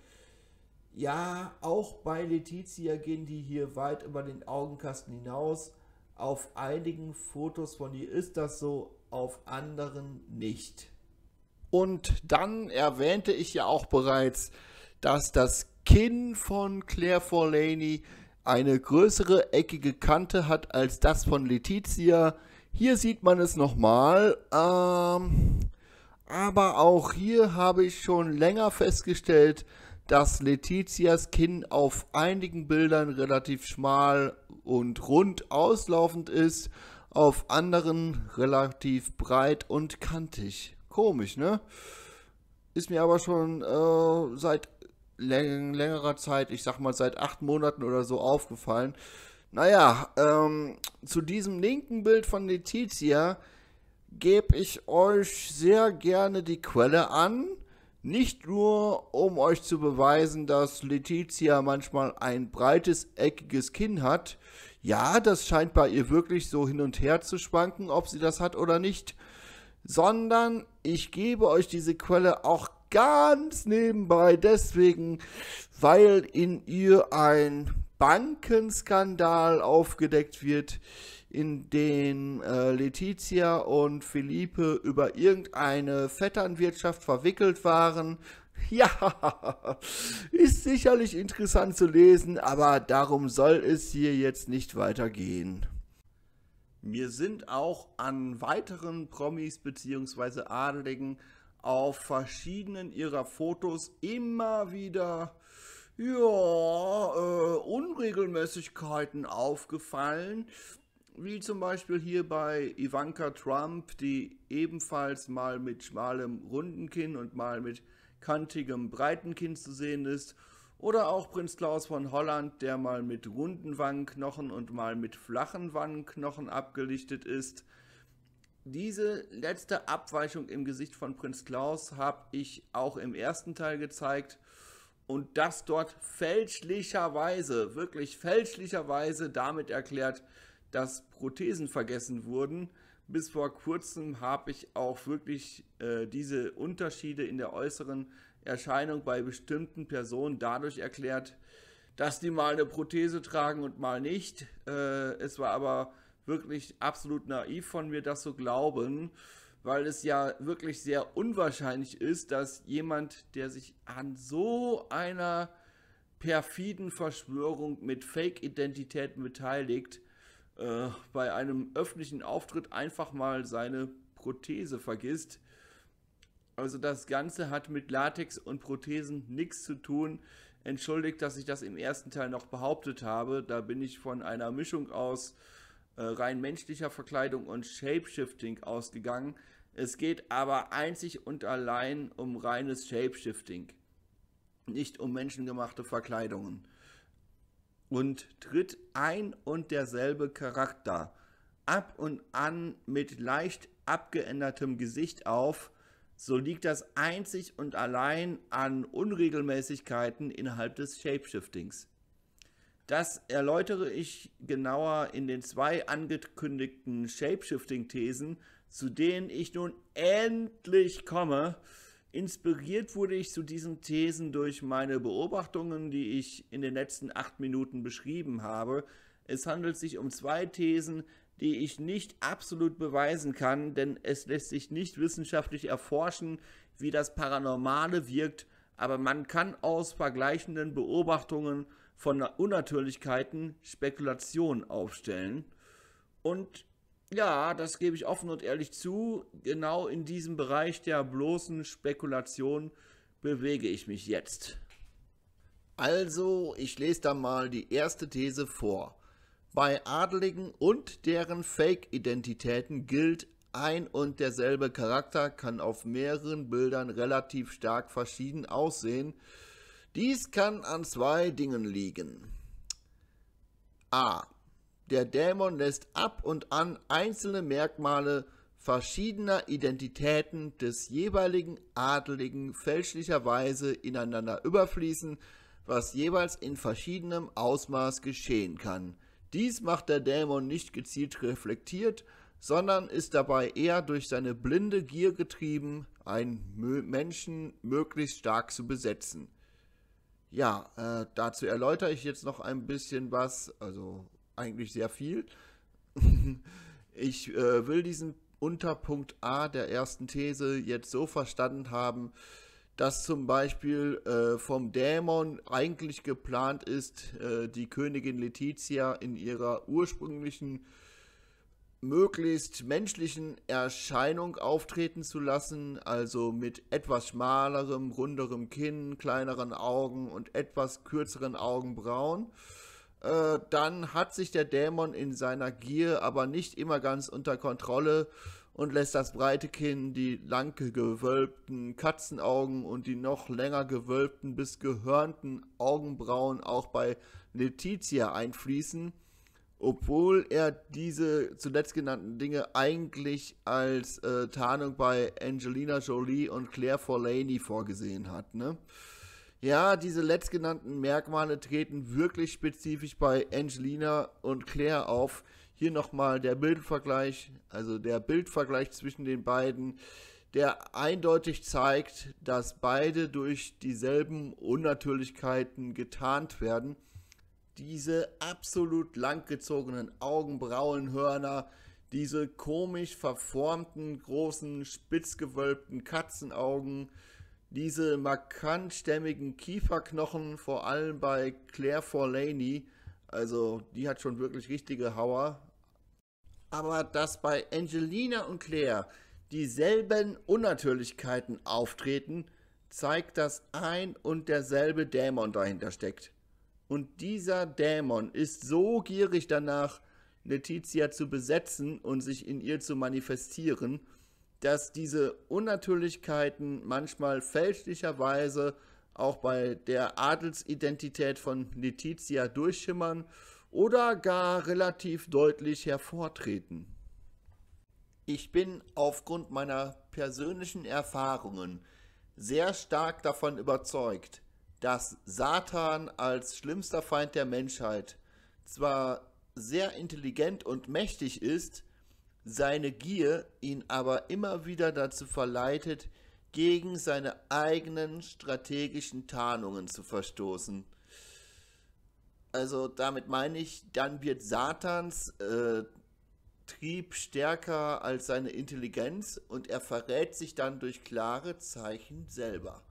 Ja, auch bei Letizia gehen die hier weit über den Augenkasten hinaus. Auf einigen Fotos von ihr ist das so, auf anderen nicht. Und dann erwähnte ich ja auch bereits, dass das Kinn von Claire Forlani eine größere eckige Kante hat als das von Letizia. Hier sieht man es nochmal, aber auch hier habe ich schon länger festgestellt, dass Letizias Kinn auf einigen Bildern relativ schmal und rund auslaufend ist, auf anderen relativ breit und kantig. Komisch, ne? Ist mir aber schon seit längerer Zeit, ich sag mal seit 8 Monaten oder so aufgefallen. Naja, zu diesem linken Bild von Letizia gebe ich euch sehr gerne die Quelle an. Nicht nur, um euch zu beweisen, dass Letizia manchmal ein breites, eckiges Kinn hat. Ja, das scheint bei ihr wirklich so hin und her zu schwanken, ob sie das hat oder nicht. Sondern ich gebe euch diese Quelle auch ganz nebenbei deswegen, weil in ihr ein Bankenskandal aufgedeckt wird, in den Letizia und Felipe über irgendeine Vetternwirtschaft verwickelt waren. Ja, ist sicherlich interessant zu lesen, aber darum soll es hier jetzt nicht weitergehen. Mir sind auch an weiteren Promis bzw. Adeligen auf verschiedenen ihrer Fotos immer wieder Unregelmäßigkeiten aufgefallen, wie zum Beispiel hier bei Ivanka Trump, die ebenfalls mal mit schmalem runden Kinn und mal mit kantigem breiten Kinn zu sehen ist, oder auch Prinz Klaus von Holland, der mal mit runden Wangenknochen und mal mit flachen Wangenknochen abgelichtet ist. Diese letzte Abweichung im Gesicht von Prinz Klaus habe ich auch im ersten Teil gezeigt. Und das dort fälschlicherweise, wirklich fälschlicherweise damit erklärt, dass Prothesen vergessen wurden. Bis vor kurzem habe ich auch wirklich diese Unterschiede in der äußeren Erscheinung bei bestimmten Personen dadurch erklärt, dass die mal eine Prothese tragen und mal nicht. Es war aber wirklich absolut naiv von mir, das zu glauben, weil es ja wirklich sehr unwahrscheinlich ist, dass jemand, der sich an so einer perfiden Verschwörung mit Fake-Identitäten beteiligt, bei einem öffentlichen Auftritt einfach mal seine Prothese vergisst. Also das Ganze hat mit Latex und Prothesen nichts zu tun. Entschuldigt, dass ich das im ersten Teil noch behauptet habe. Da bin ich von einer Mischung aus rein menschlicher Verkleidung und Shapeshifting ausgegangen. Es geht aber einzig und allein um reines Shapeshifting, nicht um menschengemachte Verkleidungen. Und tritt ein und derselbe Charakter ab und an mit leicht abgeändertem Gesicht auf, so liegt das einzig und allein an Unregelmäßigkeiten innerhalb des Shapeshiftings. Das erläutere ich genauer in den 2 angekündigten Shapeshifting-Thesen, zu denen ich nun endlich komme. Inspiriert wurde ich zu diesen Thesen durch meine Beobachtungen, die ich in den letzten 8 Minuten beschrieben habe. Es handelt sich um 2 Thesen, die ich nicht absolut beweisen kann, denn es lässt sich nicht wissenschaftlich erforschen, wie das Paranormale wirkt, aber man kann aus vergleichenden Beobachtungen von Unnatürlichkeiten Spekulationen aufstellen. Und ja, das gebe ich offen und ehrlich zu, genau in diesem Bereich der bloßen Spekulation bewege ich mich jetzt. Also, ich lese da mal die erste These vor. Bei Adeligen und deren Fake-Identitäten gilt ein und derselbe Charakter kann auf mehreren Bildern relativ stark verschieden aussehen. Dies kann an zwei Dingen liegen. A. Der Dämon lässt ab und an einzelne Merkmale verschiedener Identitäten des jeweiligen Adeligen fälschlicherweise ineinander überfließen, was jeweils in verschiedenem Ausmaß geschehen kann. Dies macht der Dämon nicht gezielt reflektiert, sondern ist dabei eher durch seine blinde Gier getrieben, einen Menschen möglichst stark zu besetzen. Ja, dazu erläutere ich jetzt noch ein bisschen was, also eigentlich sehr viel. Ich will diesen Unterpunkt A der ersten These jetzt so verstanden haben, dass zum Beispiel vom Dämon eigentlich geplant ist, die Königin Letizia in ihrer ursprünglichen, möglichst menschlichen Erscheinung auftreten zu lassen, also mit etwas schmalerem, runderem Kinn, kleineren Augen und etwas kürzeren Augenbrauen. Dann hat sich der Dämon in seiner Gier aber nicht immer ganz unter Kontrolle und lässt das breite Kinn, die lang gewölbten Katzenaugen und die noch länger gewölbten bis gehörnten Augenbrauen auch bei Letizia einfließen, obwohl er diese zuletzt genannten Dinge eigentlich als Tarnung bei Angelina Jolie und Claire Forlani vorgesehen hat, ne? Ja, diese letztgenannten Merkmale treten wirklich spezifisch bei Angelina und Claire auf. Hier nochmal der Bildvergleich, also der Bildvergleich zwischen den beiden, der eindeutig zeigt, dass beide durch dieselben Unnatürlichkeiten getarnt werden. Diese absolut langgezogenen Augenbrauenhörner, diese komisch verformten, großen, spitzgewölbten Katzenaugen, diese markantstämmigen Kieferknochen, vor allem bei Claire Forlani, also die hat schon wirklich richtige Hauer. Aber dass bei Angelina und Claire dieselben Unnatürlichkeiten auftreten, zeigt, dass ein und derselbe Dämon dahinter steckt. Und dieser Dämon ist so gierig danach, Letizia zu besetzen und sich in ihr zu manifestieren, dass diese Unnatürlichkeiten manchmal fälschlicherweise auch bei der Adelsidentität von Letizia durchschimmern oder gar relativ deutlich hervortreten. Ich bin aufgrund meiner persönlichen Erfahrungen sehr stark davon überzeugt, dass Satan als schlimmster Feind der Menschheit zwar sehr intelligent und mächtig ist, seine Gier ihn aber immer wieder dazu verleitet, gegen seine eigenen strategischen Tarnungen zu verstoßen. Also damit meine ich, dann wird Satans Trieb stärker als seine Intelligenz und er verrät sich dann durch klare Zeichen selber.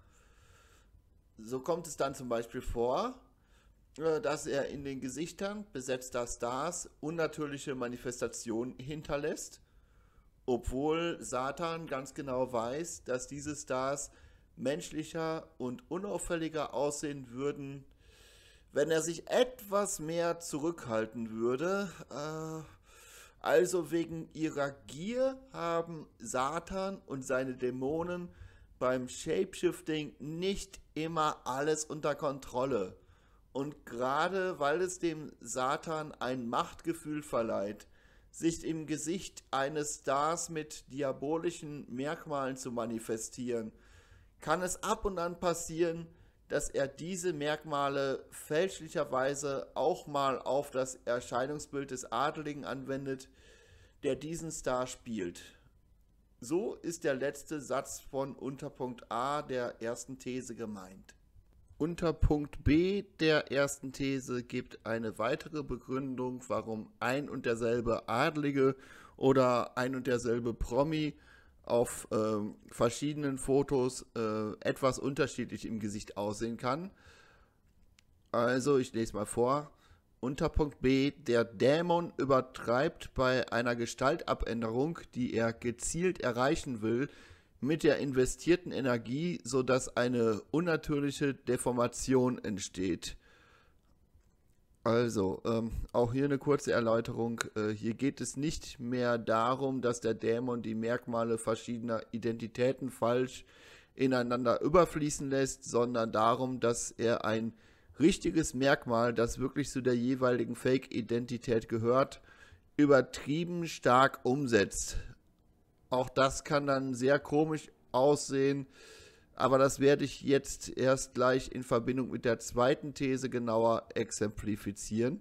So kommt es dann zum Beispiel vor, dass er in den Gesichtern besetzter Stars unnatürliche Manifestationen hinterlässt, obwohl Satan ganz genau weiß, dass diese Stars menschlicher und unauffälliger aussehen würden, wenn er sich etwas mehr zurückhalten würde. Also wegen ihrer Gier haben Satan und seine Dämonen beim Shapeshifting nicht immer alles unter Kontrolle. Und gerade weil es dem Satan ein Machtgefühl verleiht, sich im Gesicht eines Stars mit diabolischen Merkmalen zu manifestieren, kann es ab und an passieren, dass er diese Merkmale fälschlicherweise auch mal auf das Erscheinungsbild des Adeligen anwendet, der diesen Star spielt. So ist der letzte Satz von Unterpunkt A der ersten These gemeint. Unterpunkt B der ersten These gibt eine weitere Begründung, warum ein und derselbe Adlige oder ein und derselbe Promi auf verschiedenen Fotos etwas unterschiedlich im Gesicht aussehen kann. Also, ich lese mal vor. Unterpunkt B: Der Dämon übertreibt bei einer Gestaltabänderung, die er gezielt erreichen will, mit der investierten Energie, sodass eine unnatürliche Deformation entsteht. Also, auch hier eine kurze Erläuterung. Hier geht es nicht mehr darum, dass der Dämon die Merkmale verschiedener Identitäten falsch ineinander überfließen lässt, sondern darum, dass er ein richtiges Merkmal, das wirklich zu der jeweiligen Fake-Identität gehört, übertrieben stark umsetzt. Auch das kann dann sehr komisch aussehen, aber das werde ich jetzt erst gleich in Verbindung mit der zweiten These genauer exemplifizieren.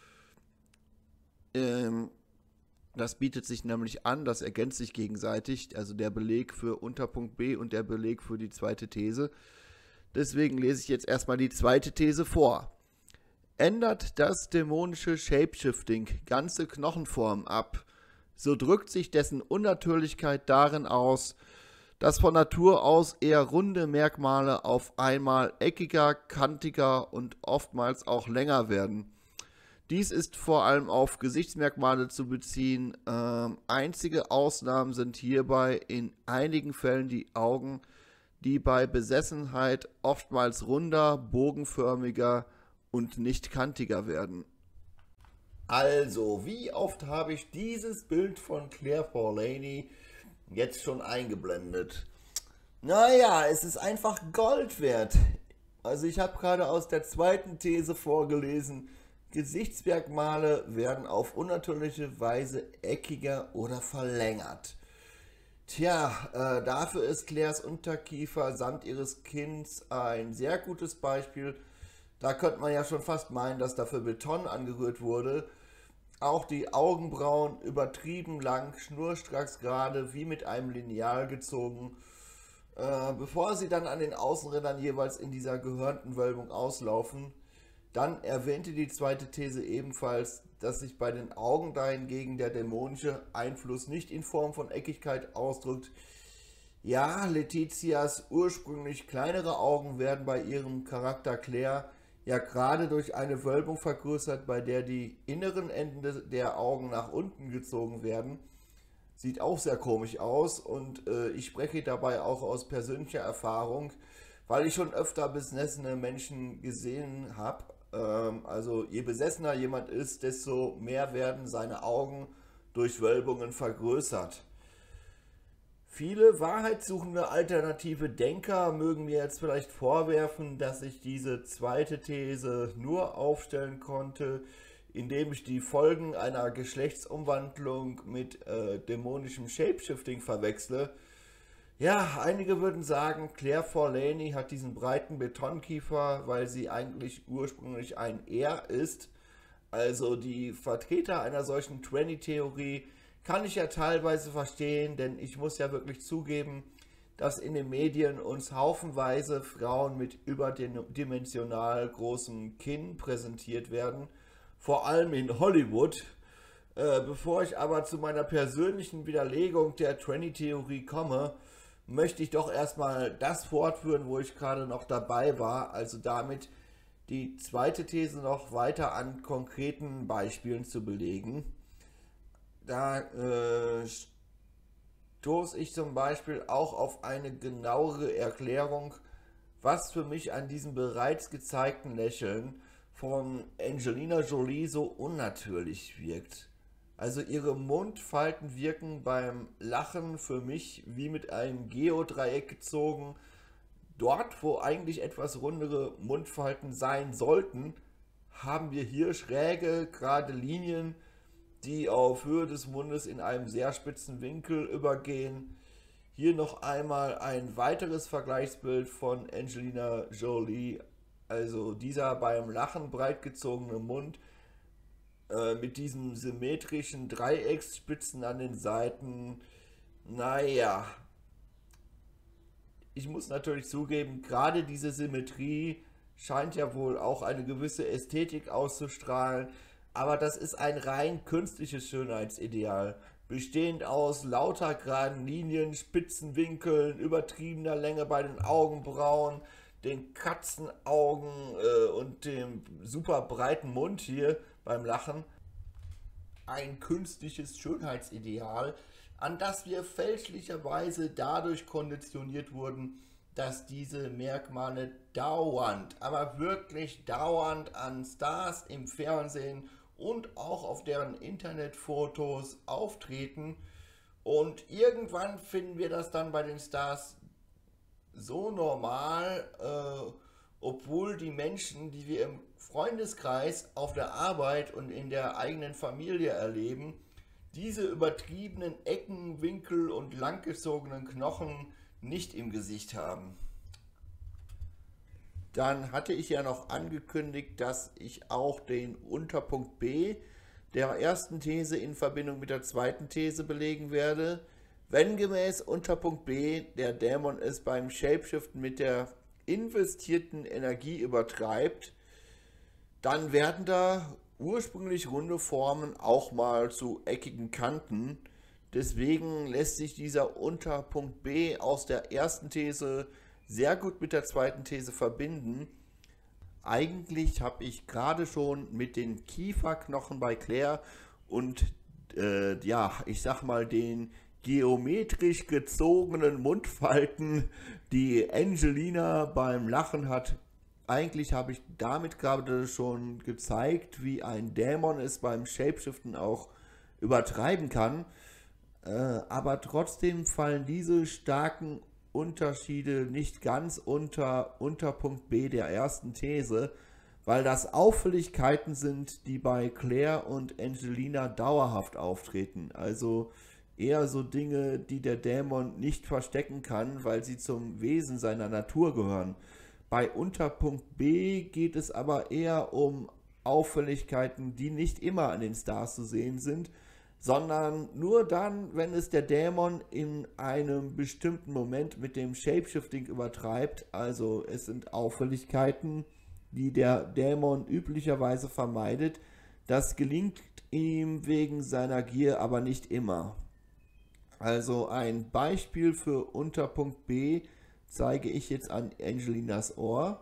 Das bietet sich nämlich an, das ergänzt sich gegenseitig, also der Beleg für Unterpunkt B und der Beleg für die zweite These. Deswegen lese ich jetzt erstmal die zweite These vor. Ändert das dämonische Shapeshifting ganze Knochenformen ab, so drückt sich dessen Unnatürlichkeit darin aus, dass von Natur aus eher runde Merkmale auf einmal eckiger, kantiger und oftmals auch länger werden. Dies ist vor allem auf Gesichtsmerkmale zu beziehen. Einzige Ausnahmen sind hierbei in einigen Fällen die Augen, die bei Besessenheit oftmals runder, bogenförmiger und nicht kantiger werden. Also, wie oft habe ich dieses Bild von Claire Forlani jetzt schon eingeblendet? Naja, es ist einfach Gold wert. Also ich habe gerade aus der zweiten These vorgelesen, Gesichtsmerkmale werden auf unnatürliche Weise eckiger oder verlängert. Tja, dafür ist Claires Unterkiefer samt ihres Kinns ein sehr gutes Beispiel. Da könnte man ja schon fast meinen, dass dafür Beton angerührt wurde. Auch die Augenbrauen übertrieben lang, schnurstracks gerade, wie mit einem Lineal gezogen, bevor sie dann an den Außenrändern jeweils in dieser gehörnten Wölbung auslaufen. Dann erwähnte die zweite These ebenfalls, dass sich bei den Augen dahingegen der dämonische Einfluss nicht in Form von Eckigkeit ausdrückt. Ja, Letitias ursprünglich kleinere Augen werden bei ihrem Charakter Claire ja gerade durch eine Wölbung vergrößert, bei der die inneren Enden der Augen nach unten gezogen werden. Sieht auch sehr komisch aus und ich spreche dabei auch aus persönlicher Erfahrung, weil ich schon öfter besessene Menschen gesehen habe. Also je besessener jemand ist, desto mehr werden seine Augen durch Wölbungen vergrößert. Viele wahrheitssuchende alternative Denker mögen mir jetzt vielleicht vorwerfen, dass ich diese zweite These nur aufstellen konnte, indem ich die Folgen einer Geschlechtsumwandlung mit dämonischem Shapeshifting verwechsle. Ja, einige würden sagen, Claire Forlani hat diesen breiten Betonkiefer, weil sie eigentlich ursprünglich ein Er ist. Also die Vertreter einer solchen Tranny-Theorie kann ich ja teilweise verstehen, denn ich muss ja wirklich zugeben, dass in den Medien uns haufenweise Frauen mit überdimensional großem Kinn präsentiert werden, vor allem in Hollywood. Bevor ich aber zu meiner persönlichen Widerlegung der Tranny-Theorie komme, möchte ich doch erstmal das fortführen, wo ich gerade noch dabei war, also damit die zweite These noch weiter an konkreten Beispielen zu belegen. Da stoße ich zum Beispiel auch auf eine genauere Erklärung, was für mich an diesem bereits gezeigten Lächeln von Angelina Jolie so unnatürlich wirkt. Also ihre Mundfalten wirken beim Lachen für mich wie mit einem Geodreieck gezogen. Dort, wo eigentlich etwas rundere Mundfalten sein sollten, haben wir hier schräge, gerade Linien, die auf Höhe des Mundes in einem sehr spitzen Winkel übergehen. Hier noch einmal ein weiteres Vergleichsbild von Angelina Jolie, also dieser beim Lachen breit gezogene Mund mit diesen symmetrischen Dreiecksspitzen an den Seiten. Naja, ich muss natürlich zugeben, gerade diese Symmetrie scheint ja wohl auch eine gewisse Ästhetik auszustrahlen, aber das ist ein rein künstliches Schönheitsideal, bestehend aus lauter geraden Linien, spitzen Winkeln, übertriebener Länge bei den Augenbrauen, den Katzenaugen und dem super breiten Mund hier beim Lachen. Ein künstliches Schönheitsideal, an das wir fälschlicherweise dadurch konditioniert wurden, dass diese Merkmale dauernd, aber wirklich dauernd an Stars im Fernsehen und auch auf deren Internetfotos auftreten. Und irgendwann finden wir das dann bei den Stars so normal, obwohl die Menschen, die wir im Freundeskreis, auf der Arbeit und in der eigenen Familie erleben, diese übertriebenen Ecken, Winkel und langgezogenen Knochen nicht im Gesicht haben. Dann hatte ich ja noch angekündigt, dass ich auch den Unterpunkt B der ersten These in Verbindung mit der zweiten These belegen werde. Wenn gemäß Unterpunkt B der Dämon es beim Shapeshiften mit der investierten Energie übertreibt, dann werden da ursprünglich runde Formen auch mal zu eckigen Kanten. Deswegen lässt sich dieser Unterpunkt B aus der ersten These sehr gut mit der zweiten These verbinden. Eigentlich habe ich gerade schon mit den Kieferknochen bei Claire und ich sag mal den geometrisch gezogenen Mundfalten, die Angelina beim Lachen hat. Eigentlich habe ich damit gerade schon gezeigt, wie ein Dämon es beim Shapeshiften auch übertreiben kann. Aber trotzdem fallen diese starken Unterschiede nicht ganz unter Unterpunkt B der ersten These, weil das Auffälligkeiten sind, die bei Claire und Angelina dauerhaft auftreten. Also eher so Dinge, die der Dämon nicht verstecken kann, weil sie zum Wesen seiner Natur gehören. Bei Unterpunkt B geht es aber eher um Auffälligkeiten, die nicht immer an den Stars zu sehen sind, sondern nur dann, wenn es der Dämon in einem bestimmten Moment mit dem Shapeshifting übertreibt. Also es sind Auffälligkeiten, die der Dämon üblicherweise vermeidet. Das gelingt ihm wegen seiner Gier aber nicht immer. Also ein Beispiel für Unterpunkt B zeige ich jetzt an Angelinas Ohr.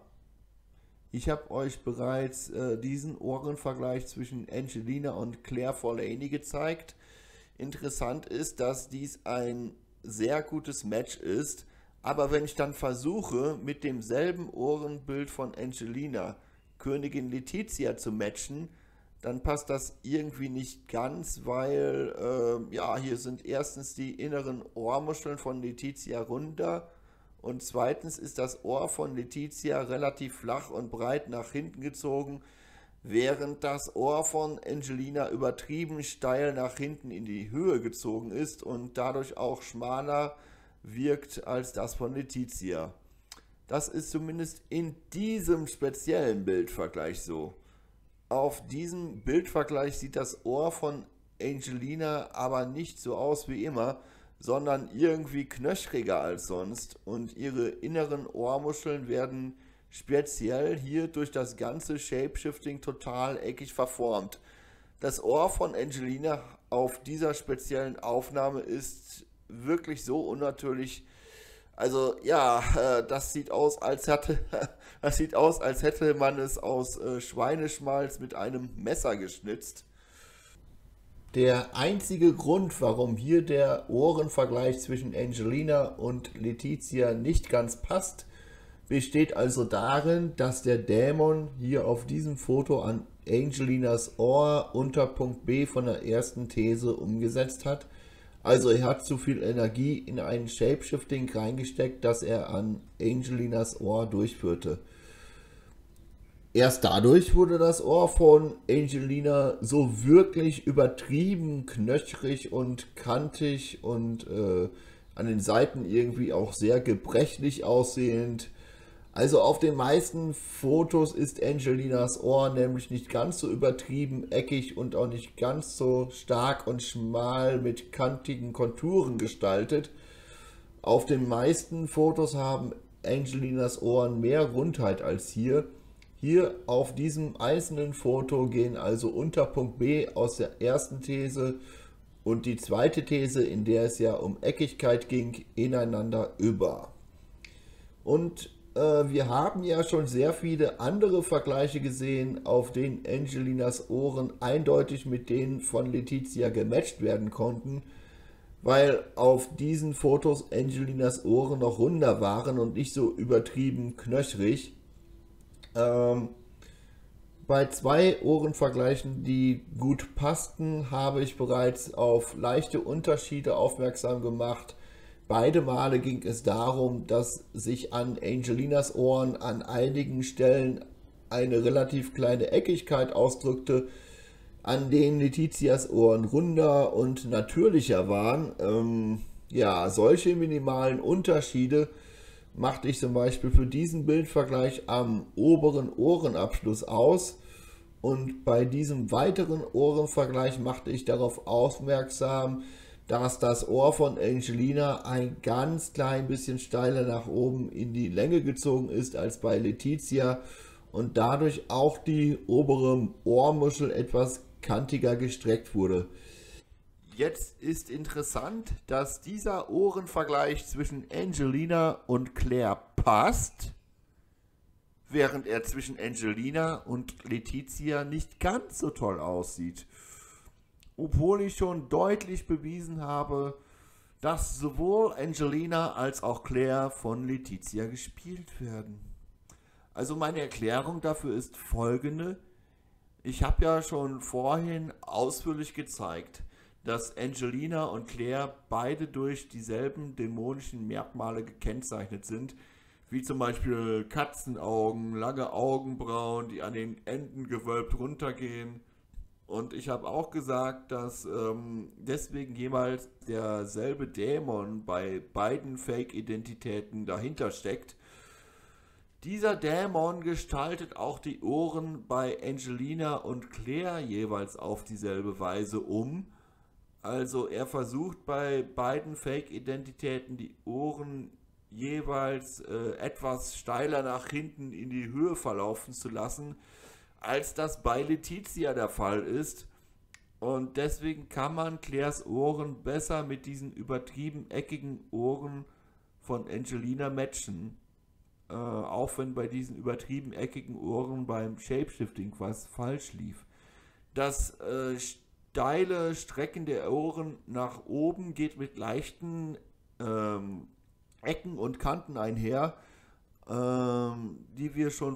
Ich habe euch bereits diesen Ohrenvergleich zwischen Angelina und Claire Forlaney gezeigt. Interessant ist, dass dies ein sehr gutes Match ist, aber wenn ich dann versuche, mit demselben Ohrenbild von Angelina Königin Letizia zu matchen, dann passt das irgendwie nicht ganz, weil hier sind erstens die inneren Ohrmuscheln von Letizia runder und zweitens ist das Ohr von Letizia relativ flach und breit nach hinten gezogen, während das Ohr von Angelina übertrieben steil nach hinten in die Höhe gezogen ist und dadurch auch schmaler wirkt als das von Letizia. Das ist zumindest in diesem speziellen Bildvergleich so. Auf diesem Bildvergleich sieht das Ohr von Angelina aber nicht so aus wie immer, sondern irgendwie knöchriger als sonst und ihre inneren Ohrmuscheln werden speziell hier durch das ganze Shapeshifting total eckig verformt. Das Ohr von Angelina auf dieser speziellen Aufnahme ist wirklich so unnatürlich. Also das sieht aus, als hätte man es aus Schweineschmalz mit einem Messer geschnitzt. Der einzige Grund, warum hier der Ohrenvergleich zwischen Angelina und Letizia nicht ganz passt, besteht also darin, dass der Dämon hier auf diesem Foto an Angelinas Ohr Unterpunkt B von der ersten These umgesetzt hat. Also er hat zu viel Energie in ein Shapeshifting reingesteckt, das er an Angelinas Ohr durchführte. Erst dadurch wurde das Ohr von Angelina so wirklich übertrieben knöchrig und kantig und an den Seiten irgendwie auch sehr gebrechlich aussehend. Also auf den meisten Fotos ist Angelinas Ohr nämlich nicht ganz so übertrieben eckig und auch nicht ganz so stark und schmal mit kantigen Konturen gestaltet. Auf den meisten Fotos haben Angelinas Ohren mehr Rundheit als hier. Hier auf diesem einzelnen Foto gehen also Unterpunkt B aus der ersten These und die zweite These, in der es ja um Eckigkeit ging, ineinander über. Und wir haben ja schon sehr viele andere Vergleiche gesehen, auf denen Angelinas Ohren eindeutig mit denen von Letizia gematcht werden konnten. weil auf diesen Fotos Angelinas Ohren noch runder waren und nicht so übertrieben knöchrig. Ähm, Bei zwei Ohrenvergleichen, die gut passten, habe ich bereits auf leichte Unterschiede aufmerksam gemacht. Beide Male ging es darum, dass sich an Angelinas Ohren an einigen Stellen eine relativ kleine Eckigkeit ausdrückte, an denen Letizias Ohren runder und natürlicher waren. Ja, solche minimalen Unterschiede machte ich zum Beispiel für diesen Bildvergleich am oberen Ohrenabschluss aus. Und bei diesem weiteren Ohrenvergleich machte ich darauf aufmerksam, dass das Ohr von Angelina ein ganz klein bisschen steiler nach oben in die Länge gezogen ist als bei Letizia und dadurch auch die obere Ohrmuschel etwas kantiger gestreckt wurde. Jetzt ist interessant, dass dieser Ohrenvergleich zwischen Angelina und Claire passt, während er zwischen Angelina und Letizia nicht ganz so toll aussieht. Obwohl ich schon deutlich bewiesen habe, dass sowohl Angelina als auch Claire von Letizia gespielt werden. Also meine Erklärung dafür ist folgende. Ich habe ja schon vorhin ausführlich gezeigt, dass Angelina und Claire beide durch dieselben dämonischen Merkmale gekennzeichnet sind, wie zum Beispiel Katzenaugen, lange Augenbrauen, die an den Enden gewölbt runtergehen. Und ich habe auch gesagt, dass deswegen jeweils derselbe Dämon bei beiden Fake-Identitäten dahinter steckt. Dieser Dämon gestaltet auch die Ohren bei Angelina und Claire jeweils auf dieselbe Weise um. Also er versucht bei beiden Fake-Identitäten die Ohren jeweils etwas steiler nach hinten in die Höhe verlaufen zu lassen, als das bei Letizia der Fall ist. Und deswegen kann man Claires Ohren besser mit diesen übertrieben eckigen Ohren von Angelina matchen. Auch wenn bei diesen übertrieben eckigen Ohren beim Shapeshifting was falsch lief. Das steile Strecken der Ohren nach oben geht mit leichten Ecken und Kanten einher, die wir schon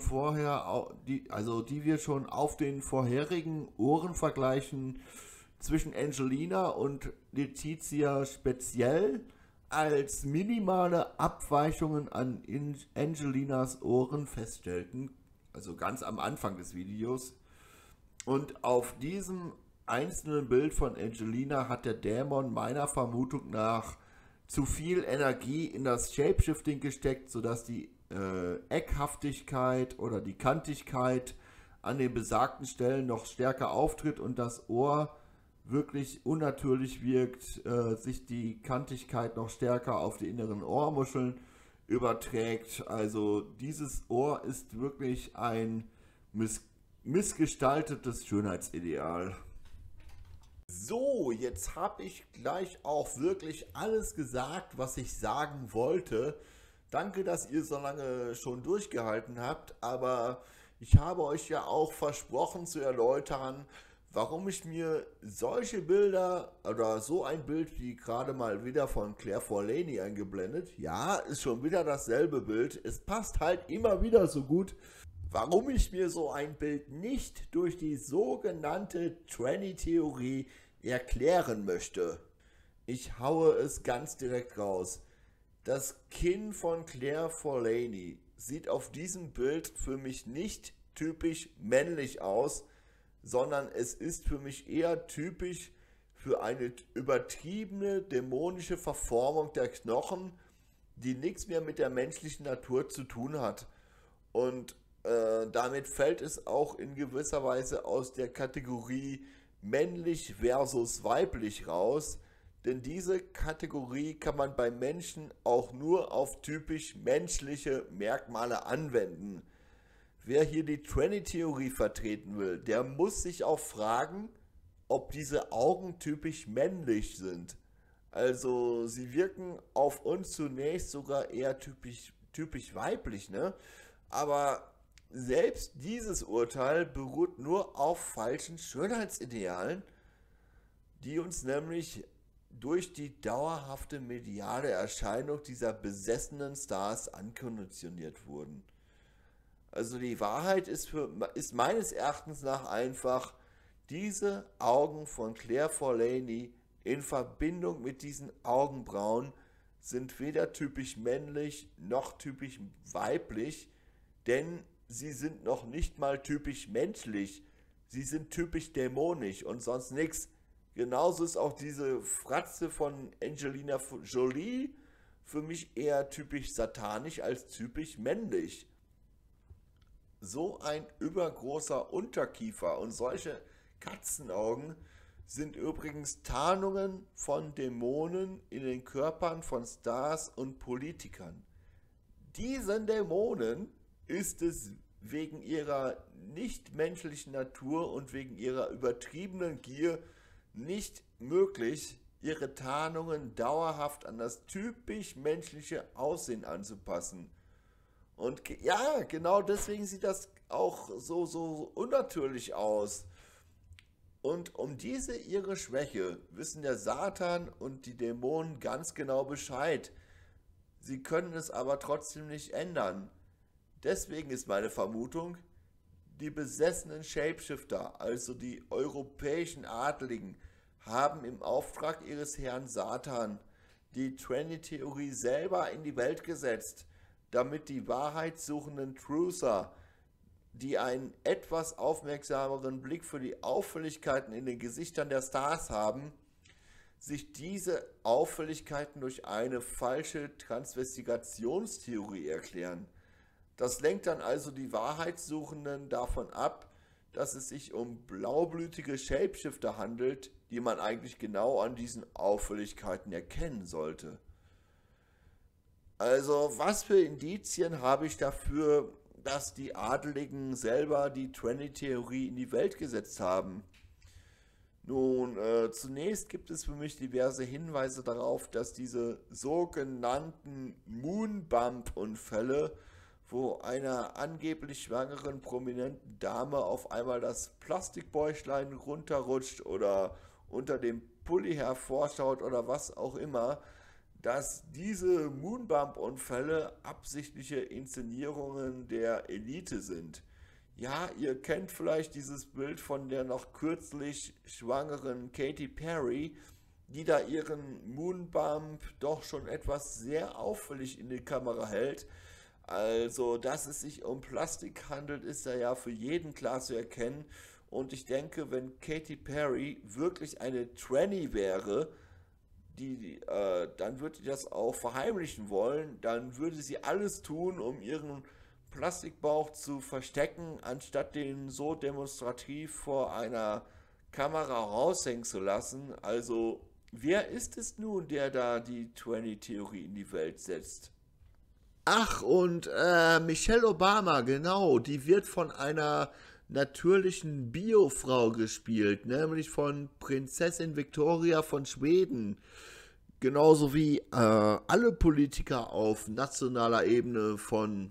die wir schon auf den vorherigen Ohrenvergleichen zwischen Angelina und Letizia speziell als minimale Abweichungen an Angelinas Ohren feststellten, also ganz am Anfang des Videos. Und auf diesem einzelnen Bild von Angelina hat der Dämon meiner Vermutung nach zu viel Energie in das Shapeshifting gesteckt, sodass die Eckhaftigkeit oder die Kantigkeit an den besagten Stellen noch stärker auftritt und das Ohr wirklich unnatürlich wirkt, sich die Kantigkeit noch stärker auf die inneren Ohrmuscheln überträgt. Also dieses Ohr ist wirklich ein missgestaltetes Schönheitsideal. So, jetzt habe ich gleich auch wirklich alles gesagt, was ich sagen wollte. Danke, dass ihr so lange schon durchgehalten habt, aber ich habe euch ja auch versprochen zu erläutern, warum ich mir solche Bilder oder so ein Bild wie gerade mal wieder von Claire Forlani eingeblendet, ja, ist schon wieder dasselbe Bild, es passt halt immer wieder so gut, warum ich mir so ein Bild nicht durch die sogenannte Tranny-Theorie erklären möchte. Ich haue es ganz direkt raus. Das Kinn von Claire Forlani sieht auf diesem Bild für mich nicht typisch männlich aus, sondern es ist für mich eher typisch für eine übertriebene dämonische Verformung der Knochen, die nichts mehr mit der menschlichen Natur zu tun hat. Und damit fällt es auch in gewisser Weise aus der Kategorie männlich versus weiblich raus, denn diese Kategorie kann man bei Menschen auch nur auf typisch menschliche Merkmale anwenden. Wer hier die Tranny-Theorie vertreten will, der muss sich auch fragen, ob diese Augen typisch männlich sind. Also sie wirken auf uns zunächst sogar eher typisch weiblich, ne? Aber selbst dieses Urteil beruht nur auf falschen Schönheitsidealen, die uns nämlich durch die dauerhafte mediale Erscheinung dieser besessenen Stars ankonditioniert wurden. Also die Wahrheit ist meines Erachtens nach einfach, diese Augen von Claire Forlani in Verbindung mit diesen Augenbrauen sind weder typisch männlich noch typisch weiblich, denn sie sind noch nicht mal typisch menschlich, sie sind typisch dämonisch und sonst nichts. Genauso ist auch diese Fratze von Angelina Jolie für mich eher typisch satanisch als typisch männlich. So ein übergroßer Unterkiefer und solche Katzenaugen sind übrigens Tarnungen von Dämonen in den Körpern von Stars und Politikern. Diesen Dämonen ist es wegen ihrer nichtmenschlichen Natur und wegen ihrer übertriebenen Gier nicht möglich, ihre Tarnungen dauerhaft an das typisch menschliche Aussehen anzupassen. Und ja, genau deswegen sieht das auch so unnatürlich aus. Und um diese ihre Schwäche wissen der Satan und die Dämonen ganz genau Bescheid. Sie können es aber trotzdem nicht ändern. Deswegen ist meine Vermutung, die besessenen Shapeshifter, also die europäischen Adeligen, haben im Auftrag ihres Herrn Satan die Trinity-Theorie selber in die Welt gesetzt, damit die wahrheitssuchenden Truther, die einen etwas aufmerksameren Blick für die Auffälligkeiten in den Gesichtern der Stars haben, sich diese Auffälligkeiten durch eine falsche Transvestigationstheorie erklären. Das lenkt dann also die Wahrheitssuchenden davon ab, dass es sich um blaublütige Shapeshifter handelt, die man eigentlich genau an diesen Auffälligkeiten erkennen sollte. Also, was für Indizien habe ich dafür, dass die Adeligen selber die Trinity-Theorie in die Welt gesetzt haben? Nun, zunächst gibt es für mich diverse Hinweise darauf, dass diese sogenannten Moonbump-Unfälle, wo einer angeblich schwangeren prominenten Dame auf einmal das Plastikbäuchlein runterrutscht oder unter dem Pulli hervorschaut oder was auch immer, dass diese Moonbump-Unfälle absichtliche Inszenierungen der Elite sind. Ja, ihr kennt vielleicht dieses Bild von der noch kürzlich schwangeren Katy Perry, die da ihren Moonbump doch schon etwas sehr auffällig in die Kamera hält. Also, dass es sich um Plastik handelt, ist ja für jeden klar zu erkennen. Und ich denke, wenn Katy Perry wirklich eine Tranny wäre, dann würde sie das auch verheimlichen wollen. Dann würde sie alles tun, um ihren Plastikbauch zu verstecken, anstatt den so demonstrativ vor einer Kamera raushängen zu lassen. Also, wer ist es nun, der da die Tranny-Theorie in die Welt setzt? Ach, und Michelle Obama, genau, die wird von einer natürlichen Biofrau gespielt, nämlich von Prinzessin Victoria von Schweden. Genauso wie alle Politiker auf nationaler Ebene von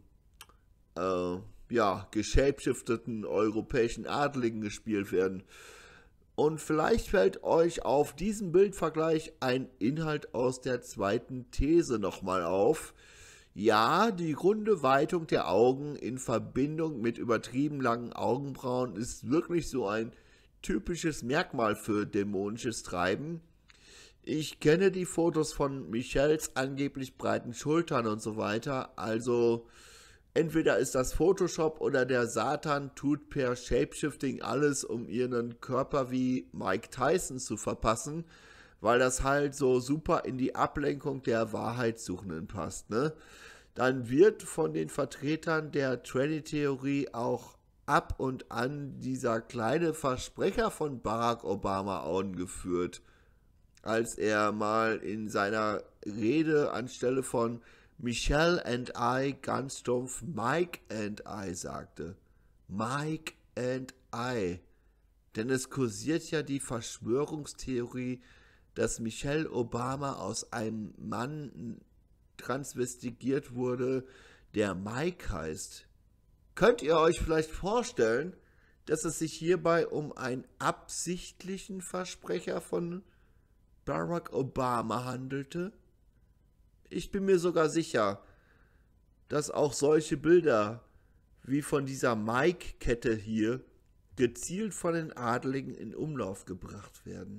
geschapeshifteten europäischen Adeligen gespielt werden. Und vielleicht fällt euch auf diesem Bildvergleich ein Inhalt aus der zweiten These nochmal auf. Ja, die runde Weitung der Augen in Verbindung mit übertrieben langen Augenbrauen ist wirklich so ein typisches Merkmal für dämonisches Treiben. Ich kenne die Fotos von Michelles angeblich breiten Schultern und so weiter, also entweder ist das Photoshop oder der Satan tut per Shapeshifting alles, um ihren Körper wie Mike Tyson zu verpassen, weil das halt so super in die Ablenkung der Wahrheitssuchenden passt, ne? Dann wird von den Vertretern der Tranny-Theorie auch ab und an dieser kleine Versprecher von Barack Obama angeführt, als er mal in seiner Rede anstelle von Michelle and I ganz stumpf Mike and I sagte. Mike and I. Denn es kursiert ja die Verschwörungstheorie, dass Michelle Obama aus einem Mann transvestigiert wurde, der Mike heißt. Könnt ihr euch vielleicht vorstellen, dass es sich hierbei um einen absichtlichen Versprecher von Barack Obama handelte? Ich bin mir sogar sicher, dass auch solche Bilder wie von dieser Mike-Kette hier gezielt von den Adligen in Umlauf gebracht werden.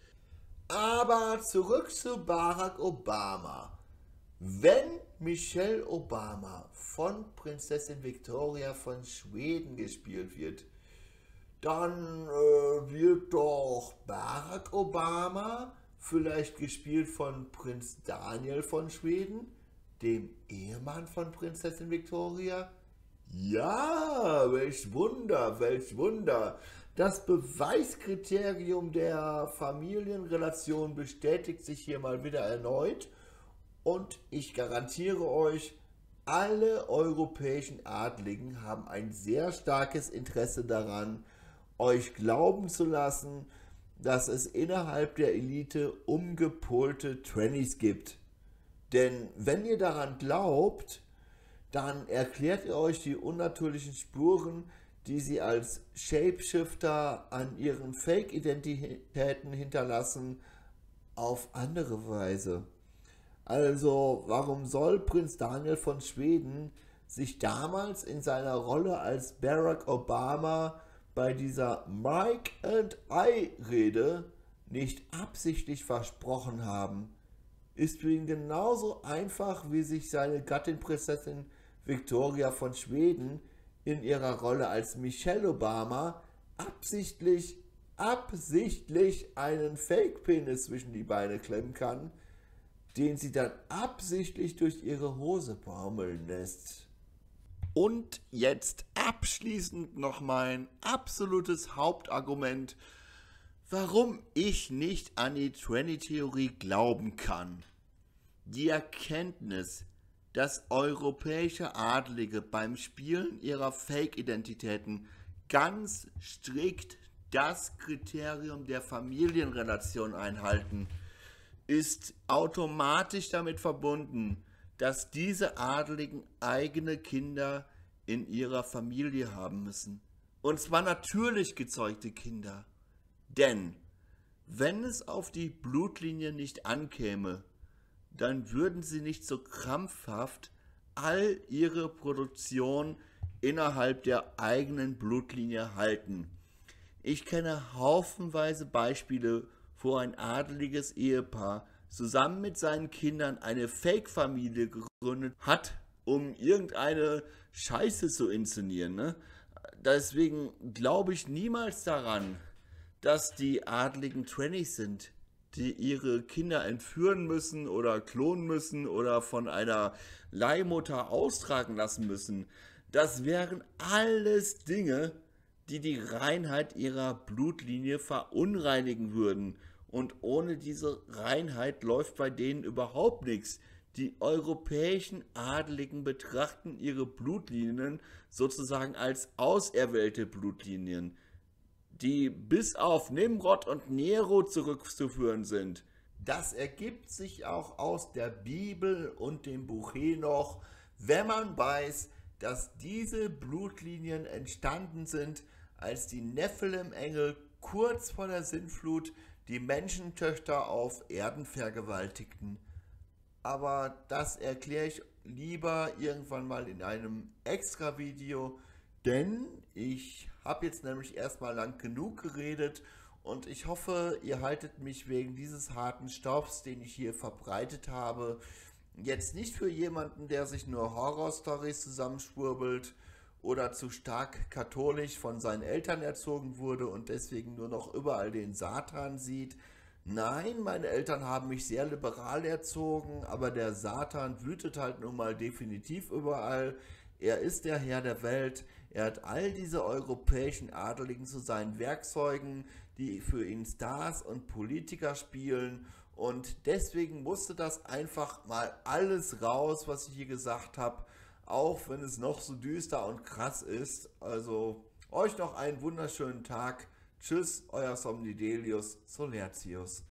Aber zurück zu Barack Obama. Wenn Michelle Obama von Prinzessin Victoria von Schweden gespielt wird, dann wird doch Barack Obama vielleicht gespielt von Prinz Daniel von Schweden, dem Ehemann von Prinzessin Victoria. Ja, welch Wunder, welch Wunder. Das Beweiskriterium der Familienrelation bestätigt sich hier mal wieder erneut und ich garantiere euch, alle europäischen Adligen haben ein sehr starkes Interesse daran, euch glauben zu lassen, dass es innerhalb der Elite umgepolte Trannies gibt. Denn wenn ihr daran glaubt, dann erklärt ihr euch die unnatürlichen Spuren, die sie als Shapeshifter an ihren Fake-Identitäten hinterlassen, auf andere Weise. Also, warum soll Prinz Daniel von Schweden sich damals in seiner Rolle als Barack Obama bei dieser Mike and I Rede nicht absichtlich versprochen haben? Ist für ihn genauso einfach, wie sich seine Gattin Prinzessin Victoria von Schweden in ihrer Rolle als Michelle Obama absichtlich einen Fake-Penis zwischen die Beine klemmen kann, den sie dann absichtlich durch ihre Hose baumeln lässt. Und jetzt abschließend noch mein absolutes Hauptargument, warum ich nicht an die Tranny-Theorie glauben kann. Die Erkenntnis, dass europäische Adlige beim Spielen ihrer Fake-Identitäten ganz strikt das Kriterium der Familienrelation einhalten, ist automatisch damit verbunden, dass diese Adligen eigene Kinder in ihrer Familie haben müssen. Und zwar natürlich gezeugte Kinder. Denn wenn es auf die Blutlinie nicht ankäme, dann würden sie nicht so krampfhaft all ihre Produktion innerhalb der eigenen Blutlinie halten. Ich kenne haufenweise Beispiele, wo ein adeliges Ehepaar zusammen mit seinen Kindern eine Fake-Familie gegründet hat, um irgendeine Scheiße zu inszenieren. Ne? Deswegen glaube ich niemals daran, dass die Adligen Trannies sind, die ihre Kinder entführen müssen oder klonen müssen oder von einer Leihmutter austragen lassen müssen. Das wären alles Dinge, die die Reinheit ihrer Blutlinie verunreinigen würden. Und ohne diese Reinheit läuft bei denen überhaupt nichts. Die europäischen Adeligen betrachten ihre Blutlinien sozusagen als auserwählte Blutlinien, die bis auf Nimrod und Nero zurückzuführen sind. Das ergibt sich auch aus der Bibel und dem Buch Henoch, wenn man weiß, dass diese Blutlinien entstanden sind, als die Nephilim-Engel kurz vor der Sintflut die Menschentöchter auf Erden vergewaltigten. Aber das erkläre ich lieber irgendwann mal in einem extra Video, denn ich habe jetzt nämlich erstmal lang genug geredet und ich hoffe, ihr haltet mich wegen dieses harten Stoffs, den ich hier verbreitet habe, jetzt nicht für jemanden, der sich nur Horrorstories zusammenschwurbelt oder zu stark katholisch von seinen Eltern erzogen wurde und deswegen nur noch überall den Satan sieht. Nein, meine Eltern haben mich sehr liberal erzogen, aber der Satan wütet halt nun mal definitiv überall. Er ist der Herr der Welt. Er hat all diese europäischen Adeligen zu seinen Werkzeugen, die für ihn Stars und Politiker spielen. Und deswegen musste das einfach mal alles raus, was ich hier gesagt habe, auch wenn es noch so düster und krass ist. Also euch noch einen wunderschönen Tag. Tschüss, euer Somnidelius Solertius.